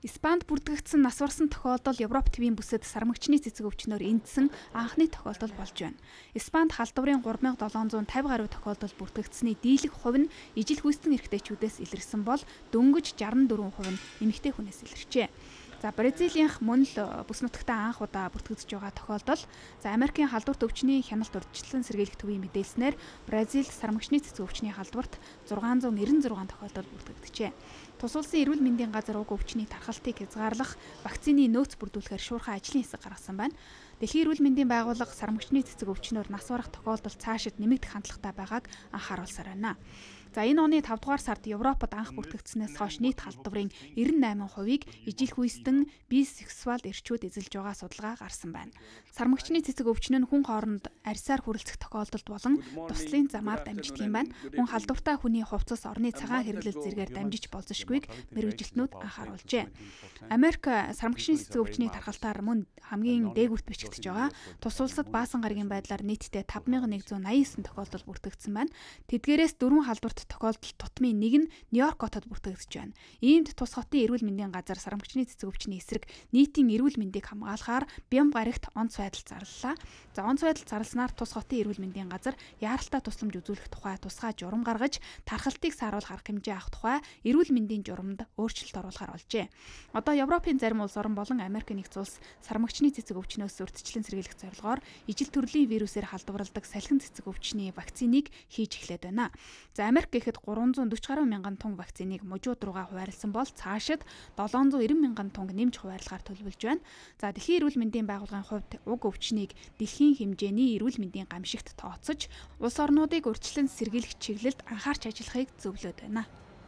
Испанд бүрдэгдсэн нас барсан тохиолдол Европ твийн бүсэд сармагчны цэцэг өвчнөөр эндсэн анхны тохиолдол болж байна. Испанд халдварын гурван мянга долоон зуун тавь гаруй тохиолдол бүрдэгдсэний дийлэх хувь нь ижил хүйстэн эрэгтэйчүүдээс илэрсэн бол дөнгөж шестьдесят четыре хувь нь эмэгтэй хүнээс илэрчээ. За Бразилийн мөн л бүс нутагтаа анх удаа бүртгэгдэж байгаа тохиолдол. За Америкийн халдварт өвчний хяналт урьдчилан сэргийлэх төвийн мэдээлснээр Бразил сармагчны цэцэг өвчний халдварт зургаан зуун нэрэн зургаан тохиолдол бүртгэгдэжээ. Тус улсын эрүүл мэндийн газар уг өвчний тархалтыг хязгаарлах вакцины нөөц бүрдүүлэхээр шуурхай ажлын хэсэг гаргасан байна. Дэлхийн эрүүл мэндийн байгууллага сармагчны цэцэг өвчнөөр нас барах тохиолдол цаашид нэмэгдэх хандлагатай байгааг анхааруулсаар байна. За энэ оны тавд дугаар сард Европод анх бүртгэгдснээс хойш нийт халдварын девяносто восемь хувийг ижил хүйстэн бисексуал эрчүүд эзэлж байгаа судалгаа гарсан байна. Сармагчны цэцэг өвчин нь хүн хооронд арьсаар хүрэлцэх тохиолдолд болон туслын замаар дамждаг юм байна. Хүн халдвартай хүний хувцас орны цагаан хэрэглэл зэргээр дамжиж болзошгүйг мэргэжилтнүүд анхааруулжээ. Америк сармагчны цэцэг өвчний тархалтаар мөн хамгийн дээгүүрт бичигдэж байгаа. Тус улсад баасан гарагийн байдлаар нийтдээ тавь мянга нэгдүгээр наян девять тохиолдол бүртгэгдсэн байна. Тэдгээрээс дөрвөн халдварт тохиолдол тутмын нэг нь Нью-Йорк хотод бүртгэгдэж байна. Иймд тус хотын эрүүл мэндийн газар сармагчны цэцэг өвчний эсрэг нийтийн эрүүл мэндийг хамгаалахаар бям гарагт онц байдал зарлалаа. За онц байдал зарласнаар тус хотын эрүүл мэндийн газар яаралтай тусламж үзүүлэх тухай тусгай журам гаргаж тархалтыг сааруулах арга хэмжээ авах тухай эрүүл мэндийн журамд өөрчлөлт оруулахар болжээ. Одоо Европын зарим улс орн болон Америк нэгдсэн улс сармагчны цэцэг өвчнөөс урьдчилан сэргийлэх зорилгоор ижил төрлийн вирусээр халдварладаг салхин цэцэг өвчний вакциныг хийж эхлээд байна. За Америк гэхэд гурван зуун дөрвөн гаруй мянган тонн вакциныг мужууд руугаа хуваарлсан бол цаашид долоон зуун девяносто мянган тонн нэмж хуваарлахаар төлөвлөж байна. За Дэлхийн эрүүл мэндийн байгууллагын хувьд уг өвчнийг дэлхийн хэмжээний эрүүл мэндийн гамшигт тооцож улс орнуудыг урьдчилан сэргийлэх чиглэлд анхаарч ажиллахыг зөвлөд байна.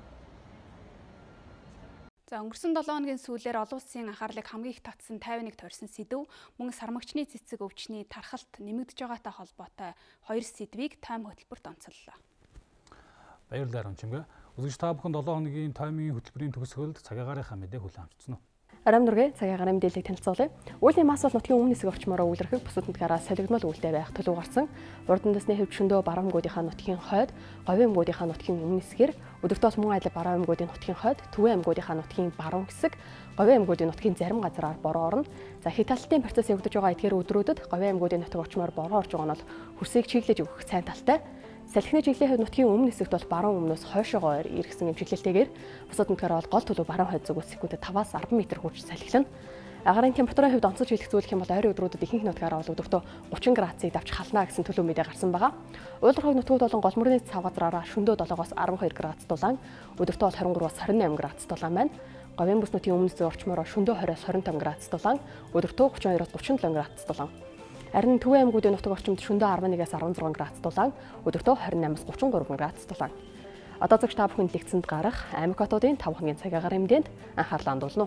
За өнгөрсөн долоо хоногийн сүүлээр олон улсын анхаарлыг хамгийн их татсан тавь нэг тойрсон сэдв мөн сармагчны цэцэг өвчний тархалт нэмэгдэж байгаатай холбоотой хоёр сэдвийг тайм хөтөлбөрт онцоллоо. Баярлалаа Рончимгээ. Үзэгч та бүхэн долоо хоногийн таймын хөтөлбөрийн төгсгөлд цагаагаарынхаа мэдээ хүлээн авчихсан уу? Арам дүргээ цагаагаар мэдээллийг танилцуулъя. Үеийн мас бол нутгийн өмнө хэсэг орчмороо үйлрэх бусад нутгаараа солигдмол үйлдэл байх төлөв гарсан. Урд үндэсний хэв шөндөө баруун аймгуудынхаа нутгийн хойд, говийн аймгуудынхаа нутгийн өмнө хэсгээр, өдөртөөс мөн айлаг баруун аймгуудын нутгийн хойд, төвийн аймгуудынхаа нутгийн баруун хэсэг, говийн аймгуудын нутгийн зарим газараар бороо орно. За хятадалтын процесс явагдаж байгаа эдгээр өдрүүдэд говийн аймгуудын нутаг орчмоор бороо орж байгаа нь бол хөрсийг чиглэж өгөх сайн талтай. Салхины чиглэлийн хувьд нутгийн өмнө хэсэгт бол баруун өмнөөс хойшоогоор иргэсэн юм чиглэлтэйгээр бусад нутгаар бол гол төлөв баруун хойд зүгээс секундэд таваас арван метр хүрч салхилна. Агаарын температурын хувьд онцгой хэлэцүүлэх юм бол ойрын өдрүүдэд ихэнх нутгаараа бол өдөртөө гучин градусыг давж хална гэсэн төлөв мэдээ гарсан байгаа. Уйлдвар нутгууд болон гол мөрний цав газраараа шөндөө долоогоос арван хоёр градус дулаан, өдөртөө бол хорин гураваас хорин найман градус дулаан байна. Говийн бүс нутгийн өмнө хэсэг орчмоор шөндөө хориос хорин таван градус дулаан, өдөртөө гучин хоёроос гучин долоон градус дулаан. Харин төвийн аймгуудын нутаг орчимд шөндөө арван нэгээс арван зургаан градус дулаан, өдөртөө хорин наймаас гучин гурван градус дулаан. Одоо зөвхөн та бүхэн лэгцэнд гарах аймаг хотуудын таван хоногийн цагаагаар мэдээнд анхаарлаа хандуулна.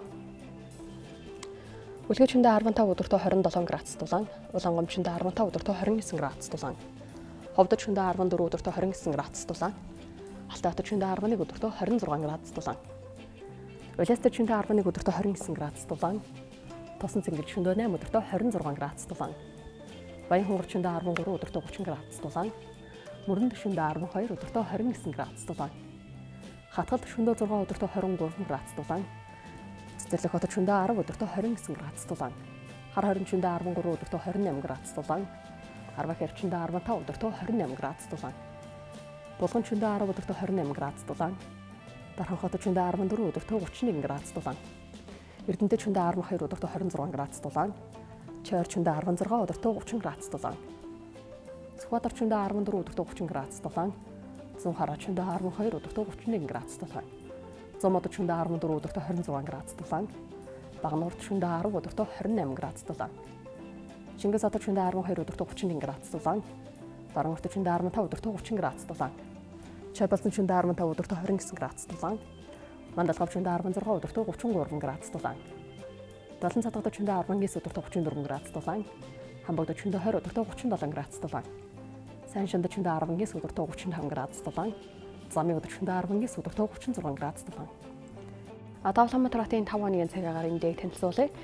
Үлгэр шөндөө арван тав өдөртөө хорин долоон градус дулаан, Улаангом шөндөө арван тав өдөртөө хорин девять градус дулаан. Ховдод шөндөө арван дөрөв өдөртөө хорин девять градус дулаан. Алтай хотод шөндөө арван нэг өдөртөө хорин зургаан градус дулаан. Улаастад шөндөө арван нэг өдөртөө хорин девять градус дулаан. Тосон цэнгэл шөндөө найман өдөртөө хорин зургаан градус дулаан. Баян хонгор шөндөө арван гурав өдөртөө гучин градус дулаан. Мөрөнд шөндөө арван хоёр өдөртөө хорин девять градус дулаан. Хатгалд шөндөө зургаан өдөртөө хорин гурван градус дулаан. Цэцэрлэг хотод шөндөө арав өдөртөө хорин девять градус дулаан. Хар хорин шөндөө арван гурав өдөртөө хорин найман градус дулаан. Арвах хэрчөндөө арван тав өдөртөө хорин найман градус дулаан. Булган шөндөө арав өдөртөө хорин найман градус дулаан. Дархан хотод шөндөө арван дөрөв өдөртөө гучин нэг градус дулаан. Эрдэнэтэд шөндөө арван хоёр өдөртөө хорин зургаан градус дулаан. Чойр шөндөө арван зургаан өдөртөө гучин градус дулаан. Сүхбаатар шөндөө арван дөрөв өдөртөө гучин градус дулаан. Зүүнхараа шөндөө арван хоёр өдөртөө гучин нэг градус дулаан. Зомодод шөндөө арван дөрөв өдөртөө хорин зургаан градус дулаан. Багнуурд шөндөө арав өдөртөө хорин найман градус дулаан. Чингис хотод шөндөө арван хоёр өдөртөө гучин нэг градус дулаан. Дарангортод шөндөө арван тав өдөртөө гучин градус дулаан. Чойболсон шөндөө арван тав өдөртөө хорин девять градус дулаан. Мандалгав шөндөө арван зургаан өдөртөө гучин гурван градус дулаан. Долон цадгад шөндөө арван девять өдөртөө гучин дөрвөн градус дулаан. Хамбогдод шөндөө двадцать өдөртөө гучин долоон градус дулаан. Сайн шөндөө шөндөө арван девять өдөртөө гучин таван градус дулаан. Замын өдөр шөндөө арван девять өдөртөө гучин зургаан градус дулаан. Адавлан матратын таван хоногийн цагаагаар эндээ танилцуулъя.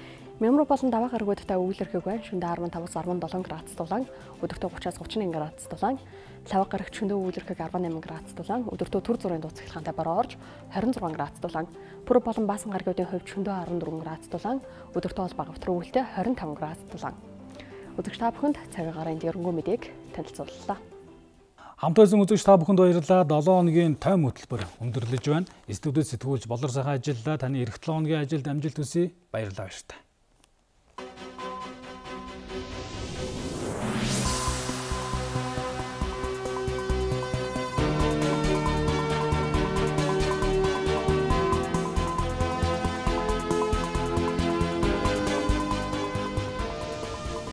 Мямар болон даваа гарагуудтай өвлөрхөг байна. Шөнөдөө арван таваас арван долоон градус дулаан, өдөртөө гуравчаас гуравч нэг градус дулаан. Лаваа гарагт шөнөдөө өвлөрхөг арван найман градус дулаан, өдөртөө түр зургийн дуусахлахантай бороо орж хорин зургаан градус дулаан. Пүрэв болон баасан гарагуудын хувьд шөнөдөө арван дөрвөн градус дулаан, өдөртөө бол бага втар өвөлтэй хорин таван градус дулаан. Үзэгч та бүхэнд цагийн гарын дэрнгүү мэдээг танилцууллаа. Хамт байсан үзэгч та бүхэнд баярлалаа. долоон хоногийн тойм хөтөлбөр өндөрлөж байна. Студиуд сэтгүүлч Болор сайхан ажиллаа. Таны эх долоон хоногийн ажилд амжилт хүсье. Баярлалаа баяр та.